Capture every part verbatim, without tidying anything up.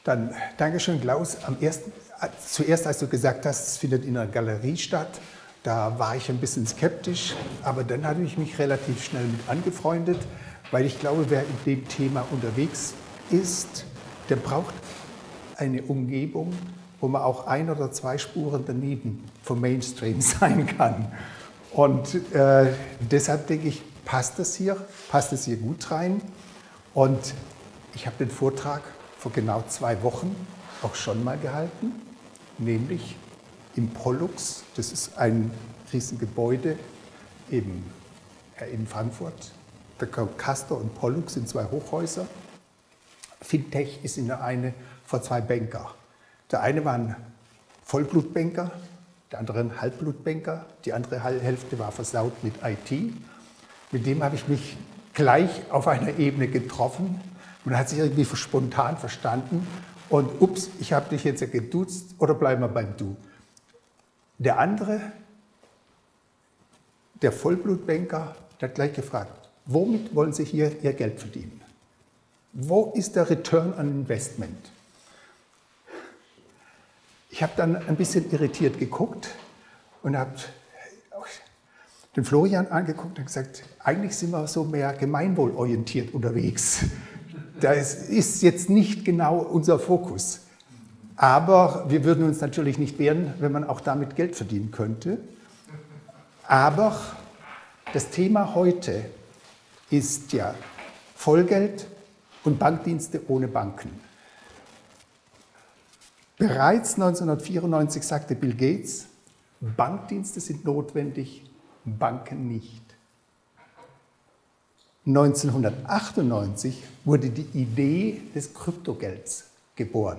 Dann Dankeschön, Klaus. Am ersten, zuerst, als du gesagt hast, es findet in einer Galerie statt, da war ich ein bisschen skeptisch, aber dann habe ich mich relativ schnell mit angefreundet, weil ich glaube, wer in dem Thema unterwegs ist, der braucht eine Umgebung, wo man auch ein oder zwei Spuren daneben vom Mainstream sein kann. Und äh, deshalb denke ich, passt das hier, passt es hier gut rein. Und ich habe den Vortrag vor genau zwei Wochen auch schon mal gehalten, nämlich im Pollux. Das ist ein Riesengebäude eben in Frankfurt. Der Castor und Pollux sind zwei Hochhäuser. Fintech ist in der eine vor zwei Banker. Der eine war ein Vollblutbanker, der andere ein Halbblutbanker. Die andere Hälfte war versaut mit I T. Mit dem habe ich mich gleich auf einer Ebene getroffen. Man hat sich irgendwie spontan verstanden. Und ups, ich habe dich jetzt ja geduzt oder bleiben wir beim Du. Der andere, der Vollblutbanker, der hat gleich gefragt, womit wollen Sie hier Ihr Geld verdienen? Wo ist der Return on Investment? Ich habe dann ein bisschen irritiert geguckt und habe den Florian angeguckt und gesagt, eigentlich sind wir so mehr gemeinwohlorientiert unterwegs. Das ist jetzt nicht genau unser Fokus. Aber wir würden uns natürlich nicht wehren, wenn man auch damit Geld verdienen könnte. Aber das Thema heute ist ja Vollgeld und Bankdienste ohne Banken. Bereits neunzehnhundertvierundneunzig sagte Bill Gates, Bankdienste sind notwendig, Banken nicht. neunzehnhundertachtundneunzig wurde die Idee des Kryptogelds geboren.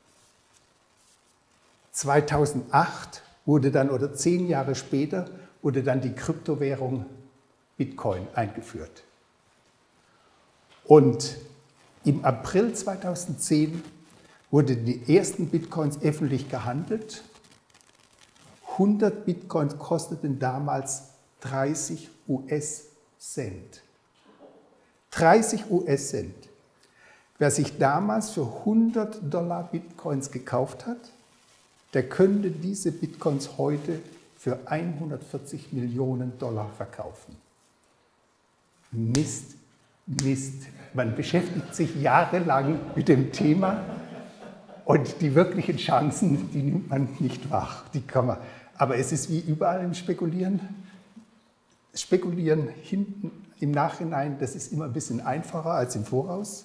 zweitausendacht wurde dann, oder zehn Jahre später, wurde dann die Kryptowährung Bitcoin eingeführt. Und im April zweitausendzehn wurden die ersten Bitcoins öffentlich gehandelt. hundert Bitcoins kosteten damals dreißig US-Cent. dreißig US-Cent. Wer sich damals für hundert Dollar Bitcoins gekauft hat, der könnte diese Bitcoins heute für hundertvierzig Millionen Dollar verkaufen. Mist, Mist. Man beschäftigt sich jahrelang mit dem Thema und die wirklichen Chancen, die nimmt man nicht wahr. Die kann man. Aber es ist wie überall im Spekulieren. Spekulieren hinten im Nachhinein, das ist immer ein bisschen einfacher als im Voraus.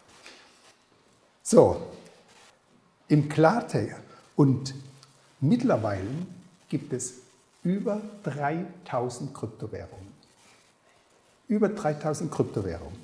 So, im Klartext. Und mittlerweile gibt es über dreitausend Kryptowährungen. Über dreitausend Kryptowährungen.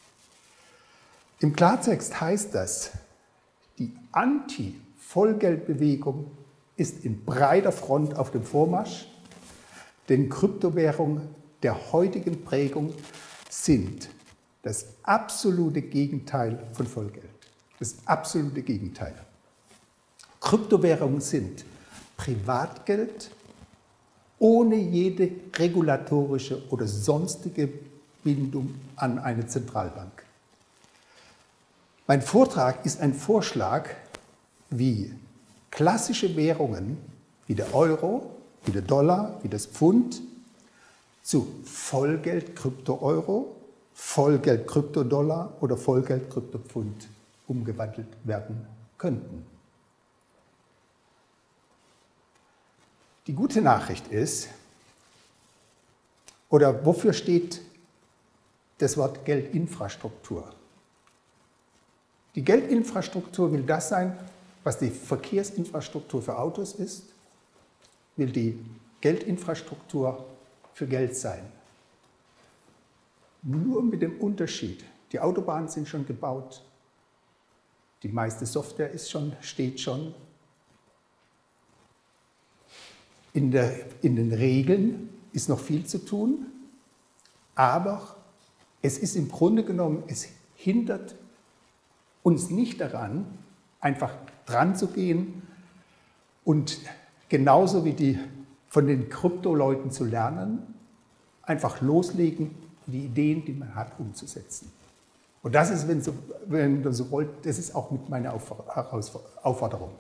Im Klartext heißt das, die Anti-Vollgeldbewegung ist in breiter Front auf dem Vormarsch, denn Kryptowährungen der heutigen Prägung sind das absolute Gegenteil von Vollgeld. Das absolute Gegenteil. Kryptowährungen sind Privatgeld ohne jede regulatorische oder sonstige Bindung an eine Zentralbank. Mein Vortrag ist ein Vorschlag, wie klassische Währungen wie der Euro, wie der Dollar, wie das Pfund zu Vollgeld Krypto-Euro, Vollgeld Krypto-Dollar oder Vollgeld Krypto-Pfund umgewandelt werden könnten. Die gute Nachricht ist, oder wofür steht das Wort Geldinfrastruktur? Die Geldinfrastruktur will das sein, was die Verkehrsinfrastruktur für Autos ist, will die Geldinfrastruktur für Geld sein. Nur mit dem Unterschied, die Autobahnen sind schon gebaut, die meiste Software ist schon, steht schon. In, der, in den Regeln ist noch viel zu tun, aber es ist im Grunde genommen, es hindert uns nicht daran, einfach dran zu gehen und genauso wie die von den Kryptoleuten zu lernen, einfach loslegen, die Ideen, die man hat, umzusetzen. Und das ist, wenn, so, wenn du so wollt, das ist auch mit meiner Aufforderung.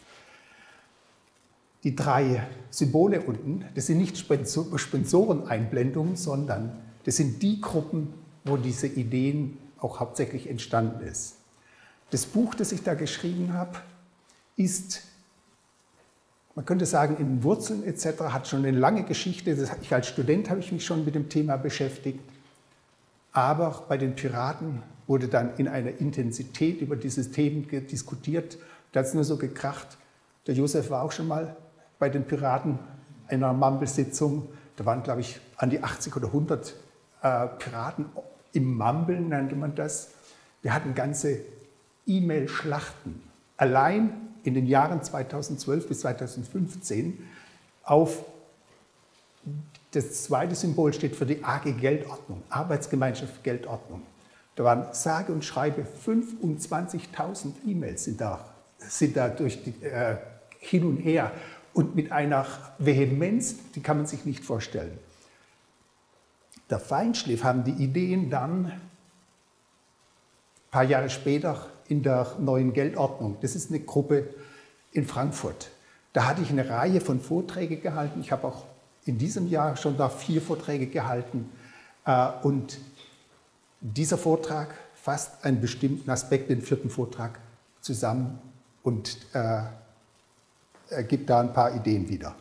Die drei Symbole unten, das sind nicht Sponsoreneinblendungen, sondern das sind die Gruppen, wo diese Ideen auch hauptsächlich entstanden ist. Das Buch, das ich da geschrieben habe, ist, man könnte sagen, in Wurzeln et cetera, hat schon eine lange Geschichte. Das, ich als Student habe ich mich schon mit dem Thema beschäftigt. Aber bei den Piraten wurde dann in einer Intensität über dieses Thema diskutiert. Da hat es nur so gekracht. Der Josef war auch schon mal bei den Piraten in einer Mumble-Sitzung. Da waren, glaube ich, an die achtzig oder hundert äh, Piraten im Mumble, nannte man das. Wir hatten ganze E-Mail-Schlachten. Allein in den Jahren zweitausendzwölf bis zweitausendfünfzehn auf, das zweite Symbol steht für die A G Geldordnung, Arbeitsgemeinschaft Geldordnung. Da waren sage und schreibe fünfundzwanzigtausend E-Mails sind da, sind da durch die, äh, hin und her und mit einer Vehemenz, die kann man sich nicht vorstellen. Der Feinschliff haben die Ideen dann ein paar Jahre später in der neuen Geldordnung. Das ist eine Gruppe in Frankfurt. Da hatte ich eine Reihe von Vorträgen gehalten. Ich habe auch in diesem Jahr schon da vier Vorträge gehalten. Und dieser Vortrag fasst einen bestimmten Aspekt, den vierten Vortrag, zusammen und äh, gibt da ein paar Ideen wieder.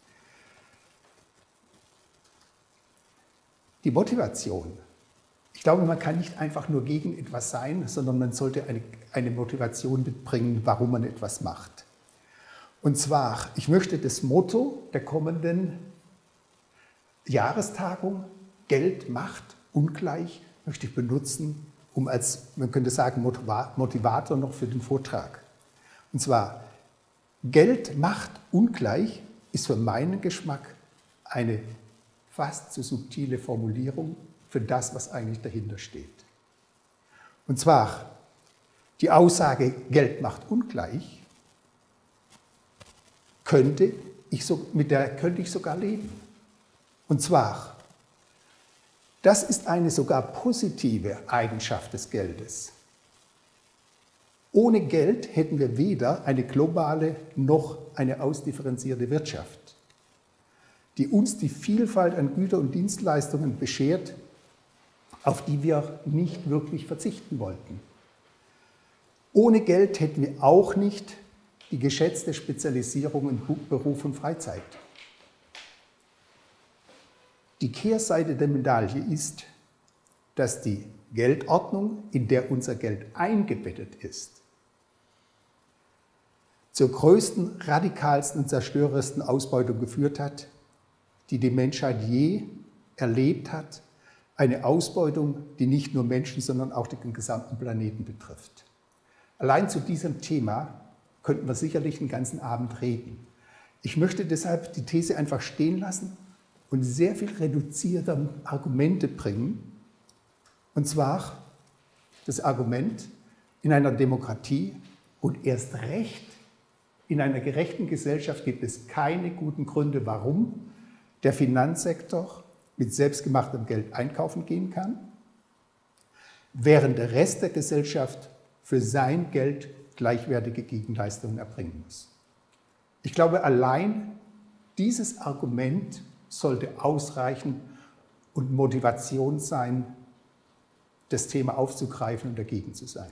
Die Motivation. Ich glaube, man kann nicht einfach nur gegen etwas sein, sondern man sollte eine, eine Motivation mitbringen, warum man etwas macht. Und zwar, ich möchte das Motto der kommenden Jahrestagung, Geld macht ungleich, möchte ich benutzen, um als, man könnte sagen, Motivator noch für den Vortrag. Und zwar, Geld macht ungleich ist für meinen Geschmack eine fast zu subtile Formulierung für das, was eigentlich dahinter steht. Und zwar, die Aussage, Geld macht ungleich, könnte ich so, mit der könnte ich sogar leben. Und zwar, das ist eine sogar positive Eigenschaft des Geldes. Ohne Geld hätten wir weder eine globale noch eine ausdifferenzierte Wirtschaft, die uns die Vielfalt an Güter und Dienstleistungen beschert, auf die wir nicht wirklich verzichten wollten. Ohne Geld hätten wir auch nicht die geschätzte Spezialisierung in Beruf und Freizeit. Die Kehrseite der Medaille ist, dass die Geldordnung, in der unser Geld eingebettet ist, zur größten, radikalsten und zerstörerischen Ausbeutung geführt hat, die die Menschheit je erlebt hat. Eine Ausbeutung, die nicht nur Menschen, sondern auch den gesamten Planeten betrifft. Allein zu diesem Thema könnten wir sicherlich den ganzen Abend reden. Ich möchte deshalb die These einfach stehen lassen und sehr viel reduzierter Argumente bringen. Und zwar das Argument, in einer Demokratie und erst recht in einer gerechten Gesellschaft gibt es keine guten Gründe, warum der Finanzsektor mit selbstgemachtem Geld einkaufen gehen kann, während der Rest der Gesellschaft für sein Geld gleichwertige Gegenleistungen erbringen muss. Ich glaube, allein dieses Argument sollte ausreichen und Motivation sein, das Thema aufzugreifen und dagegen zu sein.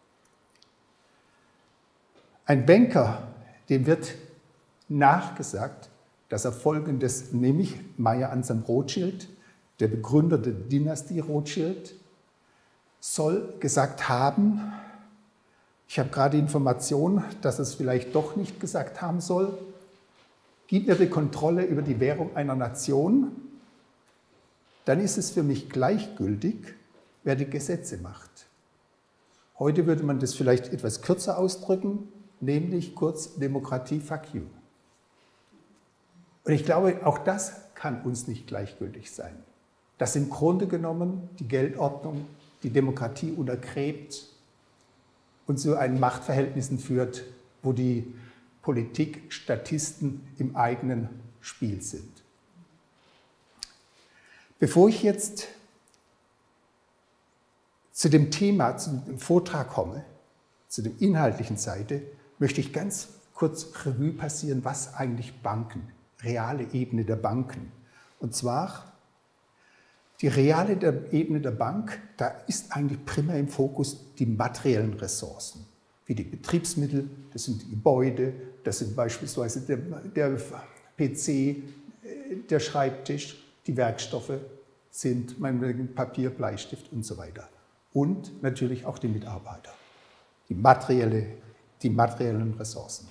Ein Banker, dem wird nachgesagt, dass er Folgendes, nämlich Meyer Anselm Rothschild, der Begründer der Dynastie Rothschild, soll gesagt haben, ich habe gerade Informationen, dass es vielleicht doch nicht gesagt haben soll, gib mir die Kontrolle über die Währung einer Nation, dann ist es für mich gleichgültig, wer die Gesetze macht. Heute würde man das vielleicht etwas kürzer ausdrücken, nämlich kurz Demokratie, fuck you. Und ich glaube, auch das kann uns nicht gleichgültig sein. Dass im Grunde genommen die Geldordnung die Demokratie untergräbt und zu einen Machtverhältnissen führt, wo die Politik Statisten im eigenen Spiel sind. Bevor ich jetzt zu dem Thema, zu dem Vortrag komme, zu der inhaltlichen Seite, möchte ich ganz kurz Revue passieren, was eigentlich Banken, reale Ebene der Banken. Und zwar die reale der Ebene der Bank, da ist eigentlich primär im Fokus die materiellen Ressourcen, wie die Betriebsmittel, das sind die Gebäude, das sind beispielsweise der, der P C, der Schreibtisch, die Werkstoffe sind mein Papier, Bleistift und so weiter. Und natürlich auch die Mitarbeiter, die, materielle, die materiellen Ressourcen.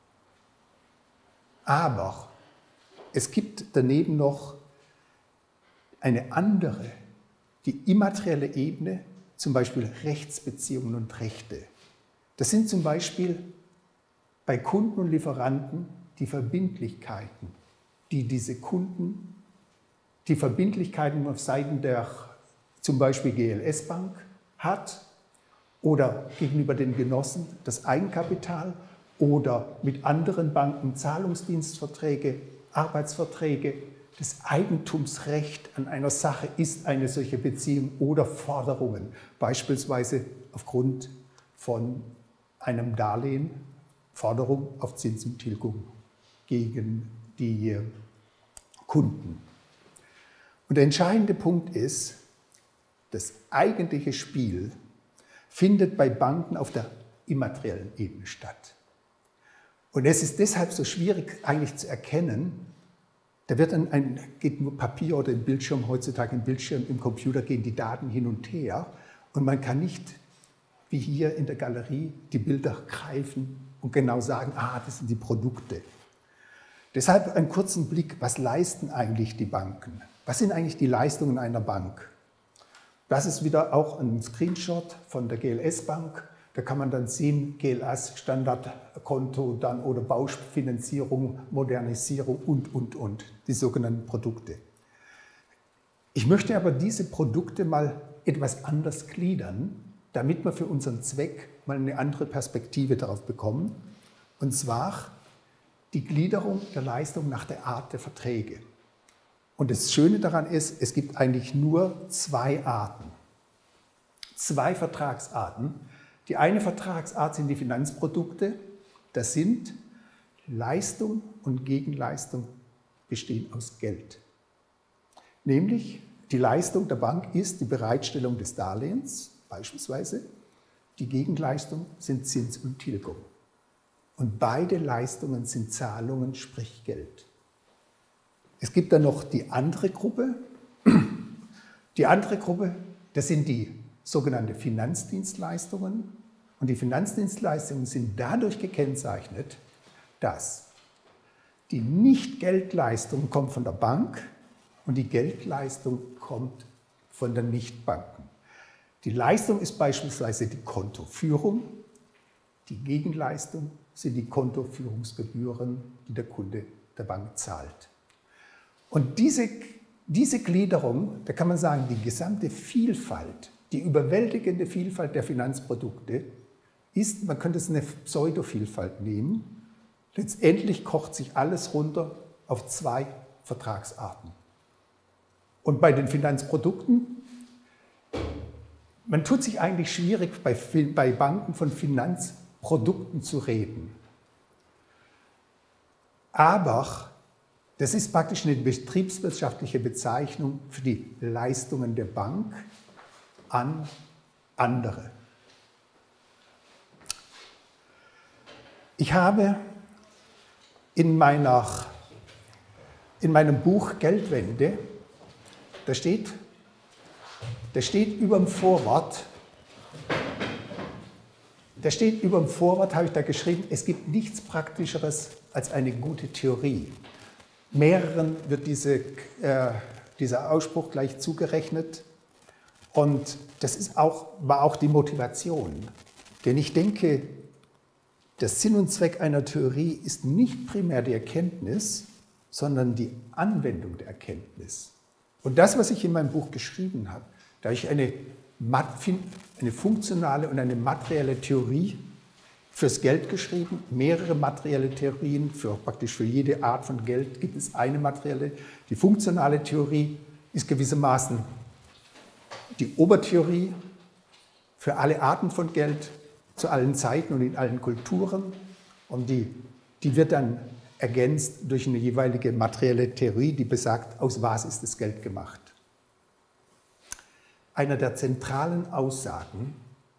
Aber es gibt daneben noch eine andere, die immaterielle Ebene, zum Beispiel Rechtsbeziehungen und Rechte. Das sind zum Beispiel bei Kunden und Lieferanten die Verbindlichkeiten, die diese Kunden, die Verbindlichkeiten auf Seiten der zum Beispiel G L S Bank hat oder gegenüber den Genossen das Eigenkapital oder mit anderen Banken Zahlungsdienstverträge, Arbeitsverträge. Das Eigentumsrecht an einer Sache ist eine solche Beziehung oder Forderungen, beispielsweise aufgrund von einem Darlehen, Forderung auf Zins und Tilgung gegen die Kunden. Und der entscheidende Punkt ist, das eigentliche Spiel findet bei Banken auf der immateriellen Ebene statt. Und es ist deshalb so schwierig eigentlich zu erkennen. Da wird dann ein, geht nur Papier oder im Bildschirm, heutzutage im Bildschirm, im Computer gehen die Daten hin und her und man kann nicht, wie hier in der Galerie, die Bilder greifen und genau sagen, ah, das sind die Produkte. Deshalb einen kurzen Blick, was leisten eigentlich die Banken? Was sind eigentlich die Leistungen einer Bank? Das ist wieder auch ein Screenshot von der G L S Bank. Da kann man dann sehen, G L S, Standardkonto dann oder Baufinanzierung, Modernisierung und, und, und, die sogenannten Produkte. Ich möchte aber diese Produkte mal etwas anders gliedern, damit wir für unseren Zweck mal eine andere Perspektive darauf bekommen. Und zwar die Gliederung der Leistung nach der Art der Verträge. Und das Schöne daran ist, es gibt eigentlich nur zwei Arten, zwei Vertragsarten. Die eine Vertragsart sind die Finanzprodukte. Das sind Leistung und Gegenleistung bestehen aus Geld. Nämlich die Leistung der Bank ist die Bereitstellung des Darlehens, beispielsweise. Die Gegenleistung sind Zins und Tilgung. Und beide Leistungen sind Zahlungen, sprich Geld. Es gibt dann noch die andere Gruppe. Die andere Gruppe, das sind die sogenannte Finanzdienstleistungen. Und die Finanzdienstleistungen sind dadurch gekennzeichnet, dass die Nicht-Geldleistung kommt von der Bank und die Geldleistung kommt von den Nichtbanken. Die Leistung ist beispielsweise die Kontoführung, die Gegenleistung sind die Kontoführungsgebühren, die der Kunde der Bank zahlt. Und diese, diese Gliederung, da kann man sagen, die gesamte Vielfalt, die überwältigende Vielfalt der Finanzprodukte ist, man könnte es eine Pseudovielfalt nehmen, letztendlich kocht sich alles runter auf zwei Vertragsarten. Und bei den Finanzprodukten, man tut sich eigentlich schwierig, bei, bei Banken von Finanzprodukten zu reden. Aber das ist praktisch eine betriebswirtschaftliche Bezeichnung für die Leistungen der Bank an andere. Ich habe in, meiner, in meinem Buch Geldwende, da steht, da steht über dem Vorwort, da steht über dem Vorwort, habe ich da geschrieben, es gibt nichts Praktischeres als eine gute Theorie. Mehreren wird diese, äh, dieser Ausspruch gleich zugerechnet. Und das ist auch, war auch die Motivation. Denn ich denke, der Sinn und Zweck einer Theorie ist nicht primär die Erkenntnis, sondern die Anwendung der Erkenntnis. Und das, was ich in meinem Buch geschrieben habe, da habe ich eine, eine funktionale und eine materielle Theorie fürs Geld geschrieben, mehrere materielle Theorien, für, praktisch für jede Art von Geld gibt es eine materielle. Die funktionale Theorie ist gewissermaßen die Obertheorie für alle Arten von Geld, zu allen Zeiten und in allen Kulturen. Und die, die wird dann ergänzt durch eine jeweilige materielle Theorie, die besagt, aus was ist das Geld gemacht. Einer der zentralen Aussagen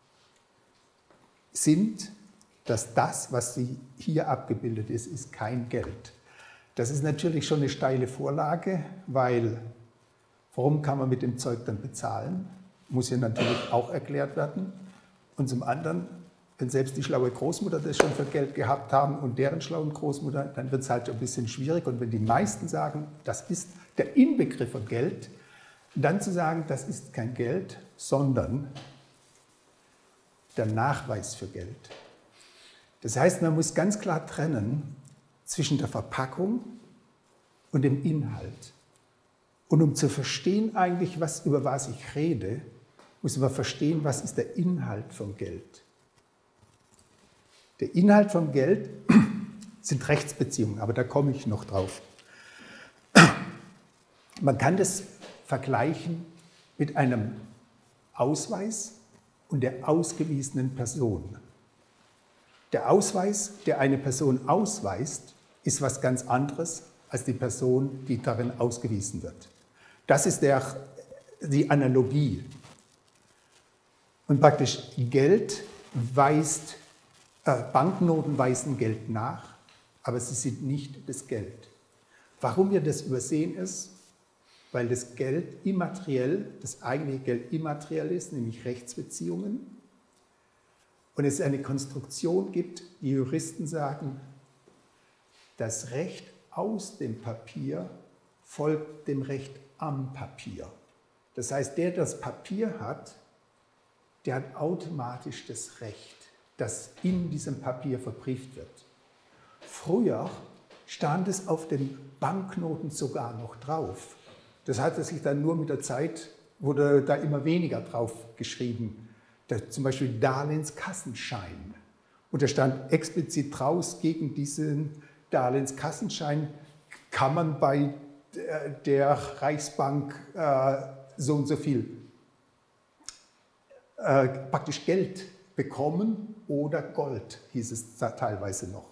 sind, dass das, was sie hier abgebildet ist, ist kein Geld. Das ist natürlich schon eine steile Vorlage, weil warum kann man mit dem Zeug dann bezahlen? Muss ja natürlich auch erklärt werden. Und zum anderen, wenn selbst die schlaue Großmutter das schon für Geld gehabt haben und deren schlauen Großmutter, dann wird es halt ein bisschen schwierig. Und wenn die meisten sagen, das ist der Inbegriff von Geld, dann zu sagen, das ist kein Geld, sondern der Nachweis für Geld. Das heißt, man muss ganz klar trennen zwischen der Verpackung und dem Inhalt. Und um zu verstehen eigentlich, was, über was ich rede, muss man verstehen, was ist der Inhalt von Geld. Der Inhalt von Geld sind Rechtsbeziehungen, aber da komme ich noch drauf. Man kann das vergleichen mit einem Ausweis und der ausgewiesenen Person. Der Ausweis, der eine Person ausweist, ist was ganz anderes als die Person, die darin ausgewiesen wird. Das ist der, die Analogie. Und praktisch Geld weist, äh, Banknoten weisen Geld nach, aber sie sind nicht das Geld. Warum wir das übersehen ist, weil das Geld immateriell, das eigentliche Geld immateriell ist, nämlich Rechtsbeziehungen. Und es eine Konstruktion gibt, die Juristen sagen, das Recht aus dem Papier folgt dem Recht am Papier. Das heißt, der, der das Papier hat, der hat automatisch das Recht, das in diesem Papier verbrieft wird. Früher stand es auf den Banknoten sogar noch drauf. Das hat sich dann nur mit der Zeit, wurde da immer weniger drauf geschrieben. Da, zum Beispiel Darlehenskassenschein. Und da stand explizit draus, gegen diesen Darlehenskassenschein kann man bei der Reichsbank äh, so und so viel äh, praktisch Geld bekommen oder Gold, hieß es teilweise noch.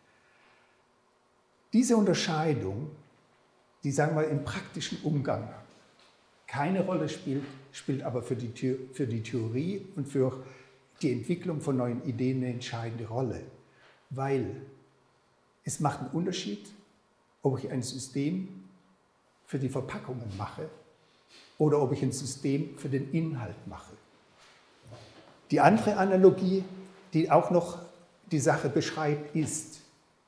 Diese Unterscheidung, die, sagen wir, im praktischen Umgang keine Rolle spielt, spielt aber für die, für die Theorie und für die Entwicklung von neuen Ideen eine entscheidende Rolle. Weil es macht einen Unterschied, ob ich ein System für die Verpackungen mache oder ob ich ein System für den Inhalt mache. Die andere Analogie, die auch noch die Sache beschreibt, ist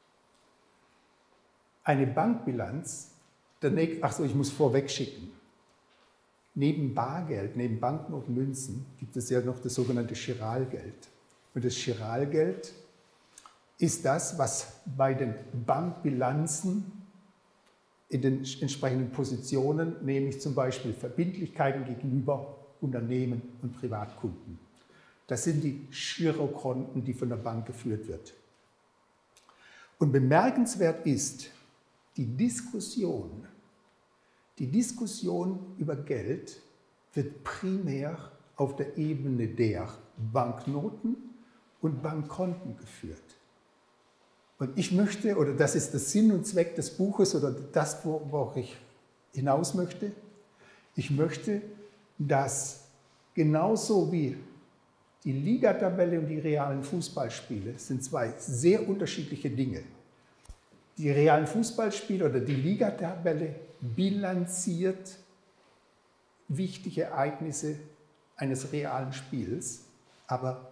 eine Bankbilanz. Achso, ich muss vorweg schicken. Neben Bargeld, neben Banknoten, Münzen gibt es ja noch das sogenannte Chiralgeld. Und das Chiralgeld ist das, was bei den Bankbilanzen in den entsprechenden Positionen, nämlich zum Beispiel Verbindlichkeiten gegenüber Unternehmen und Privatkunden. Das sind die Girokonten, die von der Bank geführt wird. Und bemerkenswert ist, die Diskussion, die Diskussion über Geld wird primär auf der Ebene der Banknoten und Bankkonten geführt. Und ich möchte, oder das ist der Sinn und Zweck des Buches oder das, worauf ich hinaus möchte, ich möchte, dass genauso wie die Ligatabelle und die realen Fußballspiele sind zwei sehr unterschiedliche Dinge. Die realen Fußballspiele oder die Ligatabelle bilanziert wichtige Ereignisse eines realen Spiels, aber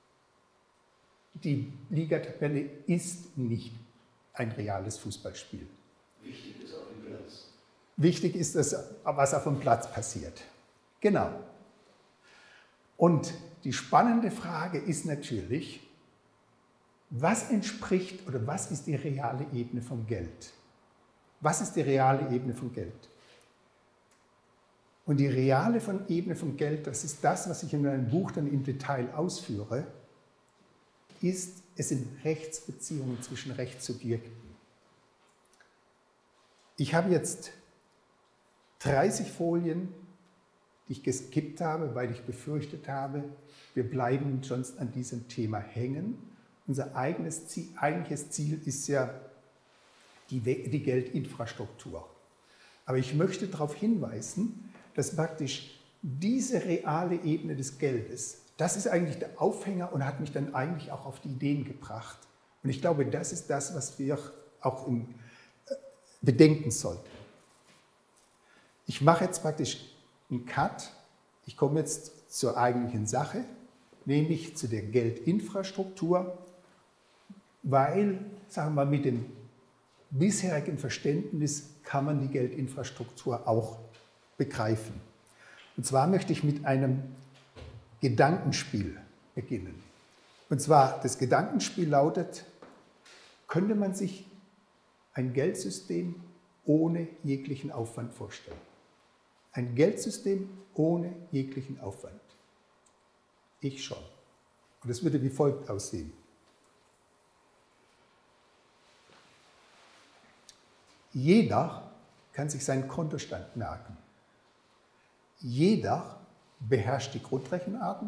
die Ligatabelle ist nicht ein reales Fußballspiel. Wichtig ist auf dem Platz. Wichtig ist das, was auf dem Platz passiert. Genau. Und die spannende Frage ist natürlich, was entspricht oder was ist die reale Ebene von Geld? Was ist die reale Ebene von Geld? Und die reale von Ebene von Geld, das ist das, was ich in meinem Buch dann im Detail ausführe, ist, es sind Rechtsbeziehungen zwischen Rechtssubjekten. Ich habe jetzt dreißig Folien die ich geskippt habe, weil ich befürchtet habe, wir bleiben sonst an diesem Thema hängen. Unser eigenes Ziel, eigentliches Ziel ist ja die, die Geldinfrastruktur. Aber ich möchte darauf hinweisen, dass praktisch diese reale Ebene des Geldes, das ist eigentlich der Aufhänger und hat mich dann eigentlich auch auf die Ideen gebracht. Und ich glaube, das ist das, was wir auch im, äh, bedenken sollten. Ich mache jetzt praktisch einen Cut. Ich komme jetzt zur eigentlichen Sache, nämlich zu der Geldinfrastruktur, weil, sagen wir mal, mit dem bisherigen Verständnis kann man die Geldinfrastruktur auch begreifen. Und zwar möchte ich mit einem Gedankenspiel beginnen. Und zwar, das Gedankenspiel lautet, könnte man sich ein Geldsystem ohne jeglichen Aufwand vorstellen? Ein Geldsystem ohne jeglichen Aufwand. Ich schon. Und es würde wie folgt aussehen. Jeder kann sich seinen Kontostand merken. Jeder beherrscht die Grundrechenarten.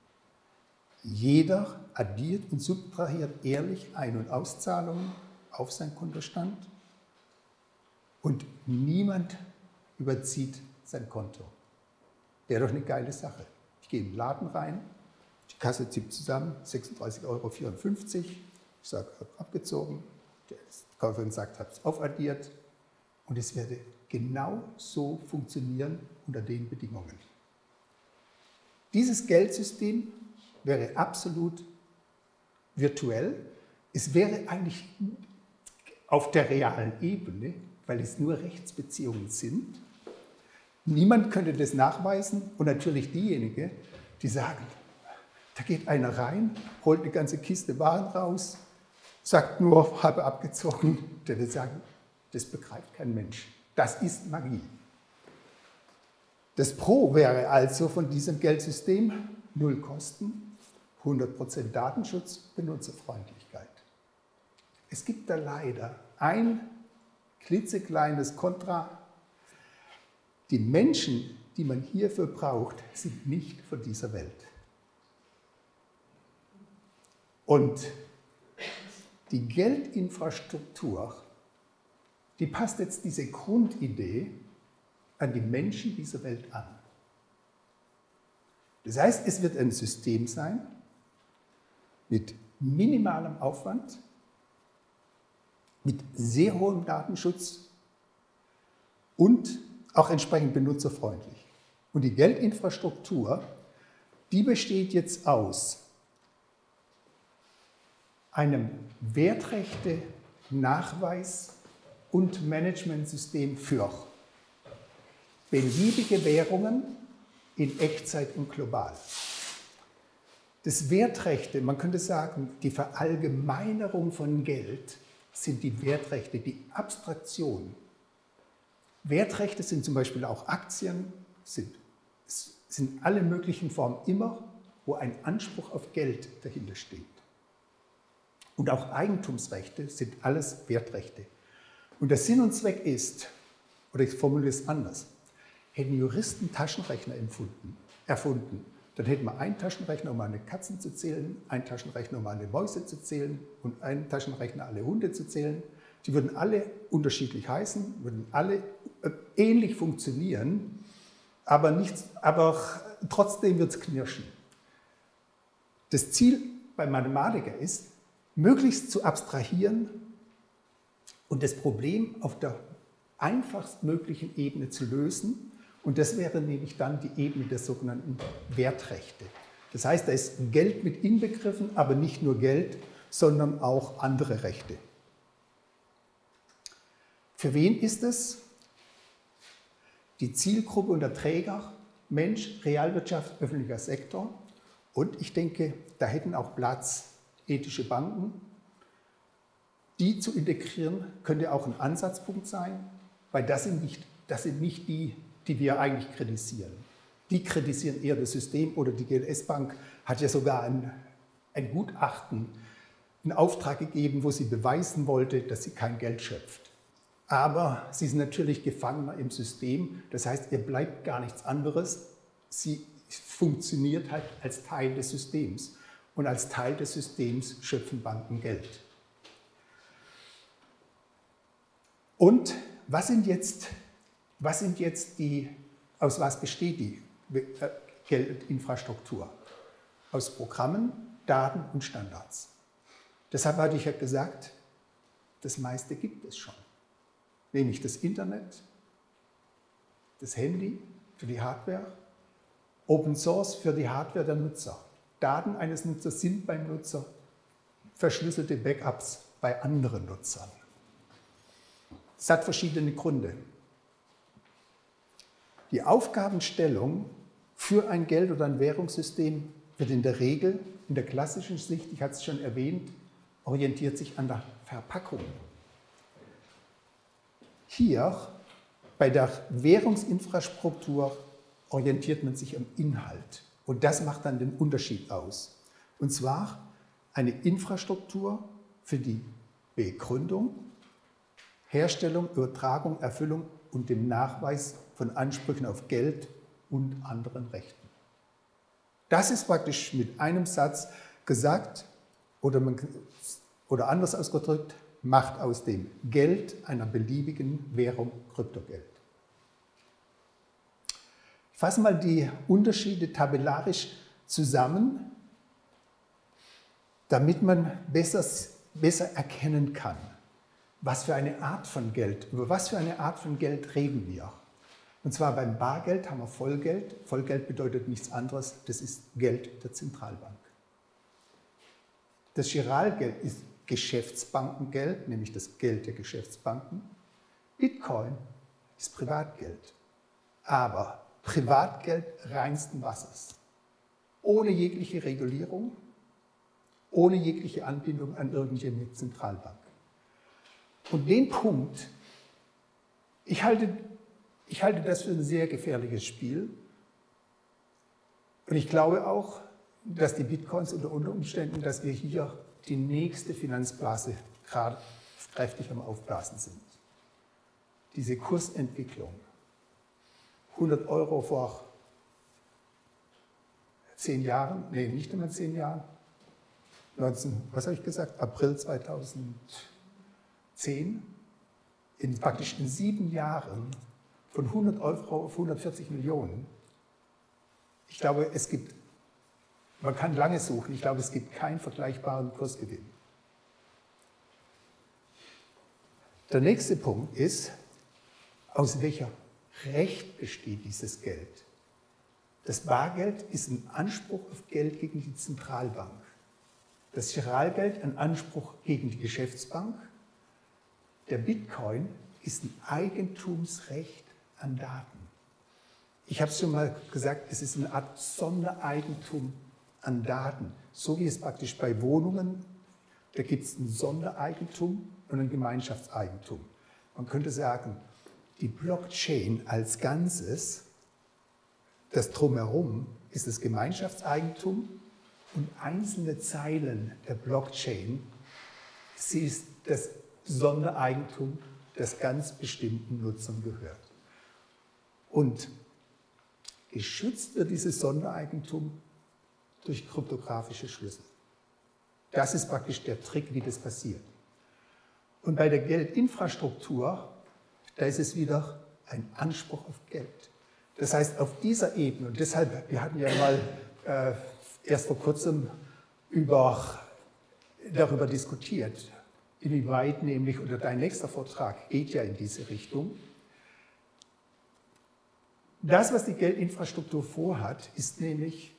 Jeder addiert und subtrahiert ehrlich Ein- und Auszahlungen auf seinen Kontostand. Und niemand überzieht sein Konto. Wäre doch eine geile Sache. Ich gehe in den Laden rein, die Kasse zieht zusammen, sechsunddreißig Euro vierundfünfzig. Ich sage, habe abgezogen. Der Kaufmann sagt, habe es aufaddiert. Und es werde genau so funktionieren unter den Bedingungen. Dieses Geldsystem wäre absolut virtuell. Es wäre eigentlich auf der realen Ebene, weil es nur Rechtsbeziehungen sind. Niemand könnte das nachweisen und natürlich diejenigen, die sagen, da geht einer rein, holt eine ganze Kiste Waren raus, sagt nur, habe abgezogen, der wird sagen, das begreift kein Mensch. Das ist Magie. Das Pro wäre also von diesem Geldsystem null Kosten, hundert Prozent Datenschutz, Benutzerfreundlichkeit. Es gibt da leider ein klitzekleines Kontra. Die Menschen, die man hierfür braucht, sind nicht von dieser Welt. Und die Geldinfrastruktur, die passt jetzt diese Grundidee an die Menschen dieser Welt an. Das heißt, es wird ein System sein mit minimalem Aufwand, mit sehr hohem Datenschutz und auch entsprechend benutzerfreundlich. Und die Geldinfrastruktur, die besteht jetzt aus einem Wertrechte-, Nachweis- und Managementsystem für beliebige Währungen in Echtzeit und global. Das Wertrechte, man könnte sagen, die Verallgemeinerung von Geld sind die Wertrechte, die Abstraktion. Wertrechte sind zum Beispiel auch Aktien, sind, sind alle möglichen Formen immer, wo ein Anspruch auf Geld dahinter steht. Und auch Eigentumsrechte sind alles Wertrechte. Und der Sinn und Zweck ist, oder ich formuliere es anders, hätten Juristen Taschenrechner erfunden, erfunden, dann hätten wir einen Taschenrechner, um alle Katzen zu zählen, einen Taschenrechner, um alle Mäuse zu zählen und einen Taschenrechner, alle Hunde zu zählen. Die würden alle unterschiedlich heißen, würden alle ähnlich funktionieren, aber, nicht, aber trotzdem wird es knirschen. Das Ziel bei Mathematikern ist, möglichst zu abstrahieren und das Problem auf der einfachstmöglichen Ebene zu lösen. Und das wäre nämlich dann die Ebene der sogenannten Wertrechte. Das heißt, da ist Geld mit inbegriffen, aber nicht nur Geld, sondern auch andere Rechte. Für wen ist es? Die Zielgruppe und der Träger, Mensch, Realwirtschaft, öffentlicher Sektor. Und ich denke, da hätten auch Platz ethische Banken. Die zu integrieren, könnte auch ein Ansatzpunkt sein, weil das sind nicht, das sind nicht die, die wir eigentlich kritisieren. Die kritisieren eher das System oder die G L S-Bank hat ja sogar ein, ein Gutachten, einen Auftrag gegeben, wo sie beweisen wollte, dass sie kein Geld schöpft. Aber sie sind natürlich Gefangener im System, das heißt, ihr bleibt gar nichts anderes, sie funktioniert halt als Teil des Systems. Und als Teil des Systems schöpfen Banken Geld. Und was sind jetzt, was sind jetzt die, aus was besteht die Geldinfrastruktur? Aus Programmen, Daten und Standards. Deshalb hatte ich ja gesagt, das meiste gibt es schon. Nämlich das Internet, das Handy für die Hardware, Open Source für die Hardware der Nutzer. Daten eines Nutzers sind beim Nutzer verschlüsselte Backups bei anderen Nutzern. Es hat verschiedene Gründe. Die Aufgabenstellung für ein Geld- oder ein Währungssystem wird in der Regel, in der klassischen Sicht, ich hatte es schon erwähnt, orientiert sich an der Verpackung. Hier bei der Währungsinfrastruktur orientiert man sich am Inhalt. Und das macht dann den Unterschied aus. Und zwar eine Infrastruktur für die Begründung, Herstellung, Übertragung, Erfüllung und dem Nachweis von Ansprüchen auf Geld und anderen Rechten. Das ist praktisch mit einem Satz gesagt oder, man, oder anders ausgedrückt, macht aus dem Geld einer beliebigen Währung Kryptogeld. Ich fasse mal die Unterschiede tabellarisch zusammen, damit man besser, besser erkennen kann, was für eine Art von Geld, über was für eine Art von Geld reden wir. Und zwar beim Bargeld haben wir Vollgeld. Vollgeld bedeutet nichts anderes, das ist Geld der Zentralbank. Das Giralgeld ist Geschäftsbankengeld, nämlich das Geld der Geschäftsbanken. Bitcoin ist Privatgeld, aber Privatgeld reinsten Wassers, ohne jegliche Regulierung, ohne jegliche Anbindung an irgendeine Zentralbank. Und den Punkt, ich halte, ich halte das für ein sehr gefährliches Spiel. Und ich glaube auch, dass die Bitcoins unter Umständen, dass wir hier die nächste Finanzblase gerade kräftig am Aufblasen sind. Diese Kursentwicklung. hundert Euro vor zehn Jahren, nee, nicht einmal zehn Jahren, neunzehn, was habe ich gesagt, April zweitausendzehn, in praktisch in sieben Jahren von hundert Euro auf hundertvierzig Millionen. Ich glaube, es gibt, man kann lange suchen, ich glaube, es gibt keinen vergleichbaren Kursgewinn. Der nächste Punkt ist, aus welcher Recht besteht dieses Geld. Das Bargeld ist ein Anspruch auf Geld gegen die Zentralbank. Das Giralgeld ein Anspruch gegen die Geschäftsbank. Der Bitcoin ist ein Eigentumsrecht an Daten. Ich habe es schon mal gesagt, es ist eine Art Sondereigentum an Daten. So wie es praktisch bei Wohnungen, da gibt es ein Sondereigentum und ein Gemeinschaftseigentum. Man könnte sagen, die Blockchain als Ganzes, das Drumherum, ist das Gemeinschaftseigentum und einzelne Zeilen der Blockchain, sie ist das Sondereigentum, das ganz bestimmten Nutzern gehört. Und geschützt wird dieses Sondereigentum durch kryptografische Schlüssel. Das ist praktisch der Trick, wie das passiert. Und bei der Geldinfrastruktur, da ist es wieder ein Anspruch auf Geld. Das heißt, auf dieser Ebene, und deshalb, wir hatten ja mal äh, erst vor kurzem über, darüber diskutiert, inwieweit nämlich, oder dein nächster Vortrag geht ja in diese Richtung. Das, was die Geldinfrastruktur vorhat, ist nämlich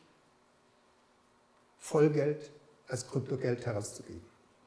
Vollgeld als Kryptogeld herauszugeben.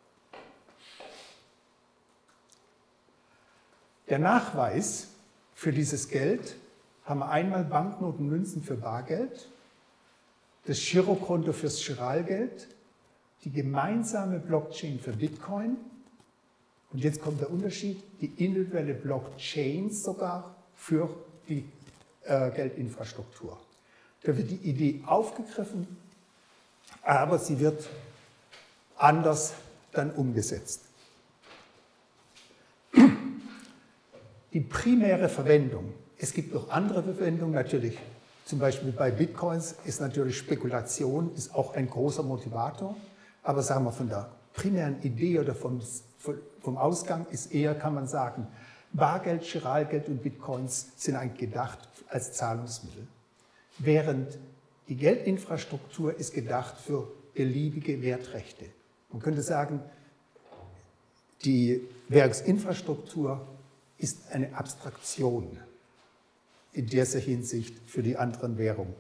Der Nachweis für dieses Geld haben wir einmal Banknoten, Münzen für Bargeld, das Girokonto fürs Giralgeld, die gemeinsame Blockchain für Bitcoin und jetzt kommt der Unterschied, die individuelle Blockchain sogar für die äh, Geldinfrastruktur. Da wird die Idee aufgegriffen, aber sie wird anders dann umgesetzt. Die primäre Verwendung, es gibt noch andere Verwendungen, natürlich Zum Beispiel bei Bitcoins ist natürlich Spekulation ist auch ein großer Motivator, aber sagen wir von der primären Idee oder vom, vom Ausgang ist eher, kann man sagen, Bargeld, Giralgeld und Bitcoins sind eigentlich gedacht als Zahlungsmittel, während die Geldinfrastruktur ist gedacht für beliebige Wertrechte. Man könnte sagen, die Währungsinfrastruktur ist eine Abstraktion in dieser Hinsicht für die anderen Währungen.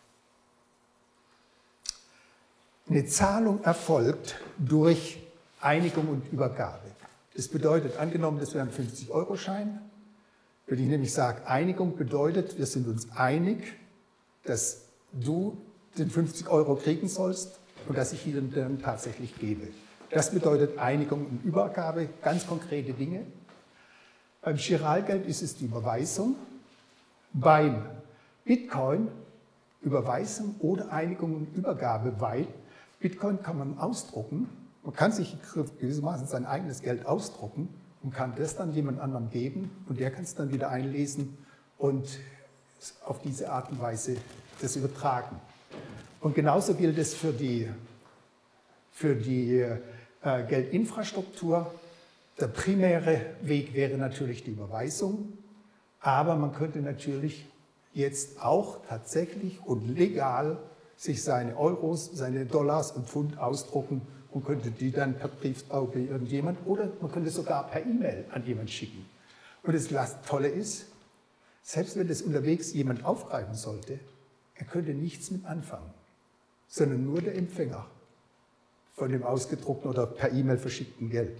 Eine Zahlung erfolgt durch Einigung und Übergabe. Das bedeutet, angenommen, das wäre ein fünfzig-Euro-Schein, wenn ich nämlich sage, Einigung bedeutet, wir sind uns einig, dass du den fünfzig Euro kriegen sollst und dass ich ihn dann tatsächlich gebe. Das bedeutet Einigung und Übergabe, ganz konkrete Dinge. Beim Giralgeld ist es die Überweisung. Beim Bitcoin Überweisung oder Einigung und Übergabe, weil Bitcoin kann man ausdrucken. Man kann sich gewissermaßen sein eigenes Geld ausdrucken und kann das dann jemand anderem geben und der kann es dann wieder einlesen und auf diese Art und Weise das übertragen. Und genauso gilt es für die, für die äh, Geldinfrastruktur. Der primäre Weg wäre natürlich die Überweisung, aber man könnte natürlich jetzt auch tatsächlich und legal sich seine Euros, seine Dollars und Pfund ausdrucken und könnte die dann per Briefbau bei irgendjemand oder man könnte sogar per E-Mail an jemanden schicken. Und das Tolle ist, selbst wenn das unterwegs jemand aufgreifen sollte, er könnte nichts mit anfangen, sondern nur der Empfänger von dem ausgedruckten oder per E-Mail verschickten Geld.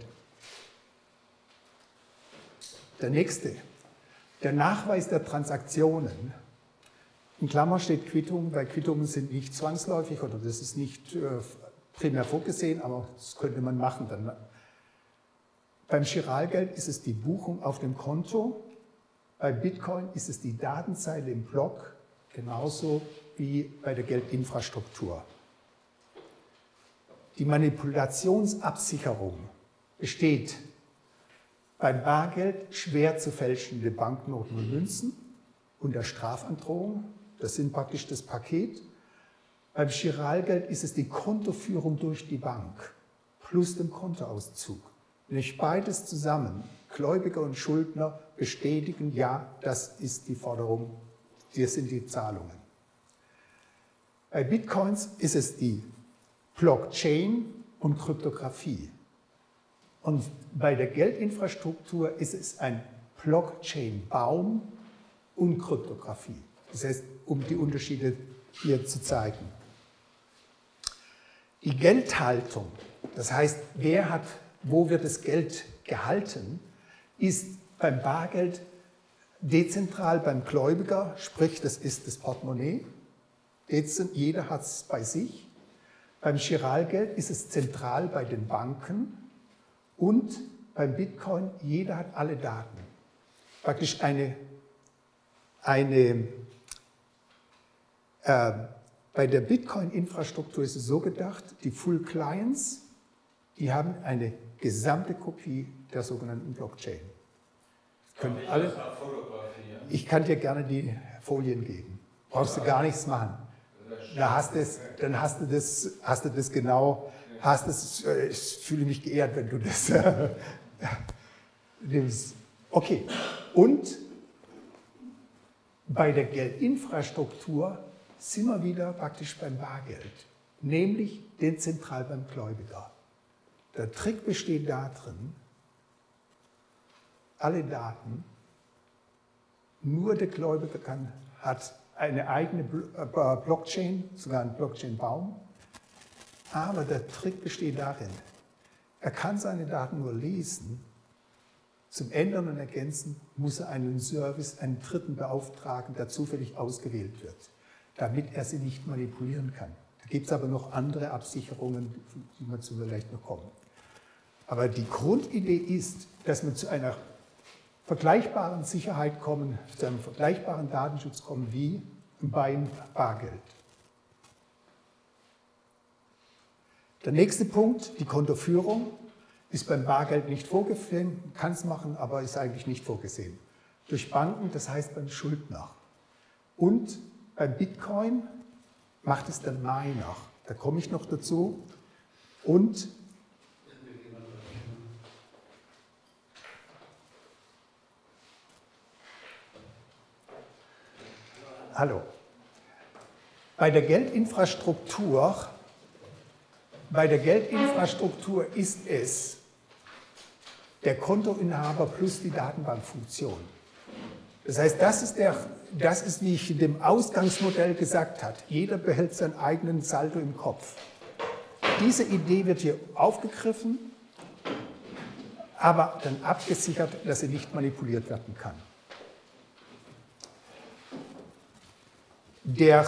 Der nächste, der Nachweis der Transaktionen. In Klammer steht Quittung, weil Quittungen sind nicht zwangsläufig oder das ist nicht äh, primär vorgesehen, aber das könnte man machen. Dann. Beim Giralgeld ist es die Buchung auf dem Konto, bei Bitcoin ist es die Datenzeile im Block, genauso wie bei der Geldinfrastruktur. Die Manipulationsabsicherung besteht beim Bargeld schwer zu fälschende Banknoten und Münzen und der Strafandrohung, das sind praktisch das Paket. Beim Giralgeld ist es die Kontoführung durch die Bank plus dem Kontoauszug. Nämlich beides zusammen, Gläubiger und Schuldner bestätigen, ja, das ist die Forderung, das sind die Zahlungen. Bei Bitcoins ist es die Blockchain und Kryptographie. Und bei der Geldinfrastruktur ist es ein Blockchain-Baum und Kryptographie. Das heißt, um die Unterschiede hier zu zeigen. Die Geldhaltung, das heißt, wer hat, wo wird das Geld gehalten, ist beim Bargeld dezentral beim Gläubiger, sprich, das ist das Portemonnaie. Jeder hat es bei sich. Beim Giralgeld ist es zentral bei den Banken. Und beim Bitcoin, jeder hat alle Daten. Praktisch eine, eine äh, bei der Bitcoin-Infrastruktur ist es so gedacht, die Full Clients, die haben eine gesamte Kopie der sogenannten Blockchain. Können alle, ich kann dir gerne die Folien geben. Brauchst du gar nichts machen. Da hast es, dann hast du das, hast du das genau. Hast es, ich fühle mich geehrt, wenn du das äh, nimmst. Okay, und bei der Geldinfrastruktur sind wir wieder praktisch beim Bargeld, nämlich dezentral beim Gläubiger. Der Trick besteht darin, alle Daten, nur der Gläubiger kann, hat eine eigene Blockchain, sogar einen Blockchain-Baum. Aber der Trick besteht darin, er kann seine Daten nur lesen. Zum Ändern und Ergänzen muss er einen Service, einen Dritten beauftragen, der zufällig ausgewählt wird, damit er sie nicht manipulieren kann. Da gibt es aber noch andere Absicherungen, die wir zu vielleicht noch kommen. Aber die Grundidee ist, dass wir zu einer vergleichbaren Sicherheit kommen, zu einem vergleichbaren Datenschutz kommen wie beim Bargeld. Der nächste Punkt, die Kontoführung, ist beim Bargeld nicht vorgesehen, kann es machen, aber ist eigentlich nicht vorgesehen. Durch Banken, das heißt beim Schuldner. Und beim Bitcoin macht es der Miner. Da komme ich noch dazu. Und hallo. Bei der Geldinfrastruktur, bei der Geldinfrastruktur ist es der Kontoinhaber plus die Datenbankfunktion. Das heißt, das ist, der, das ist, wie ich in dem Ausgangsmodell gesagt habe, jeder behält seinen eigenen Saldo im Kopf. Diese Idee wird hier aufgegriffen, aber dann abgesichert, dass sie nicht manipuliert werden kann. Der,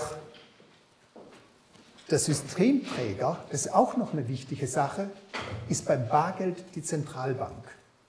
der Systemträger, das ist auch noch eine wichtige Sache, ist beim Bargeld die Zentralbank.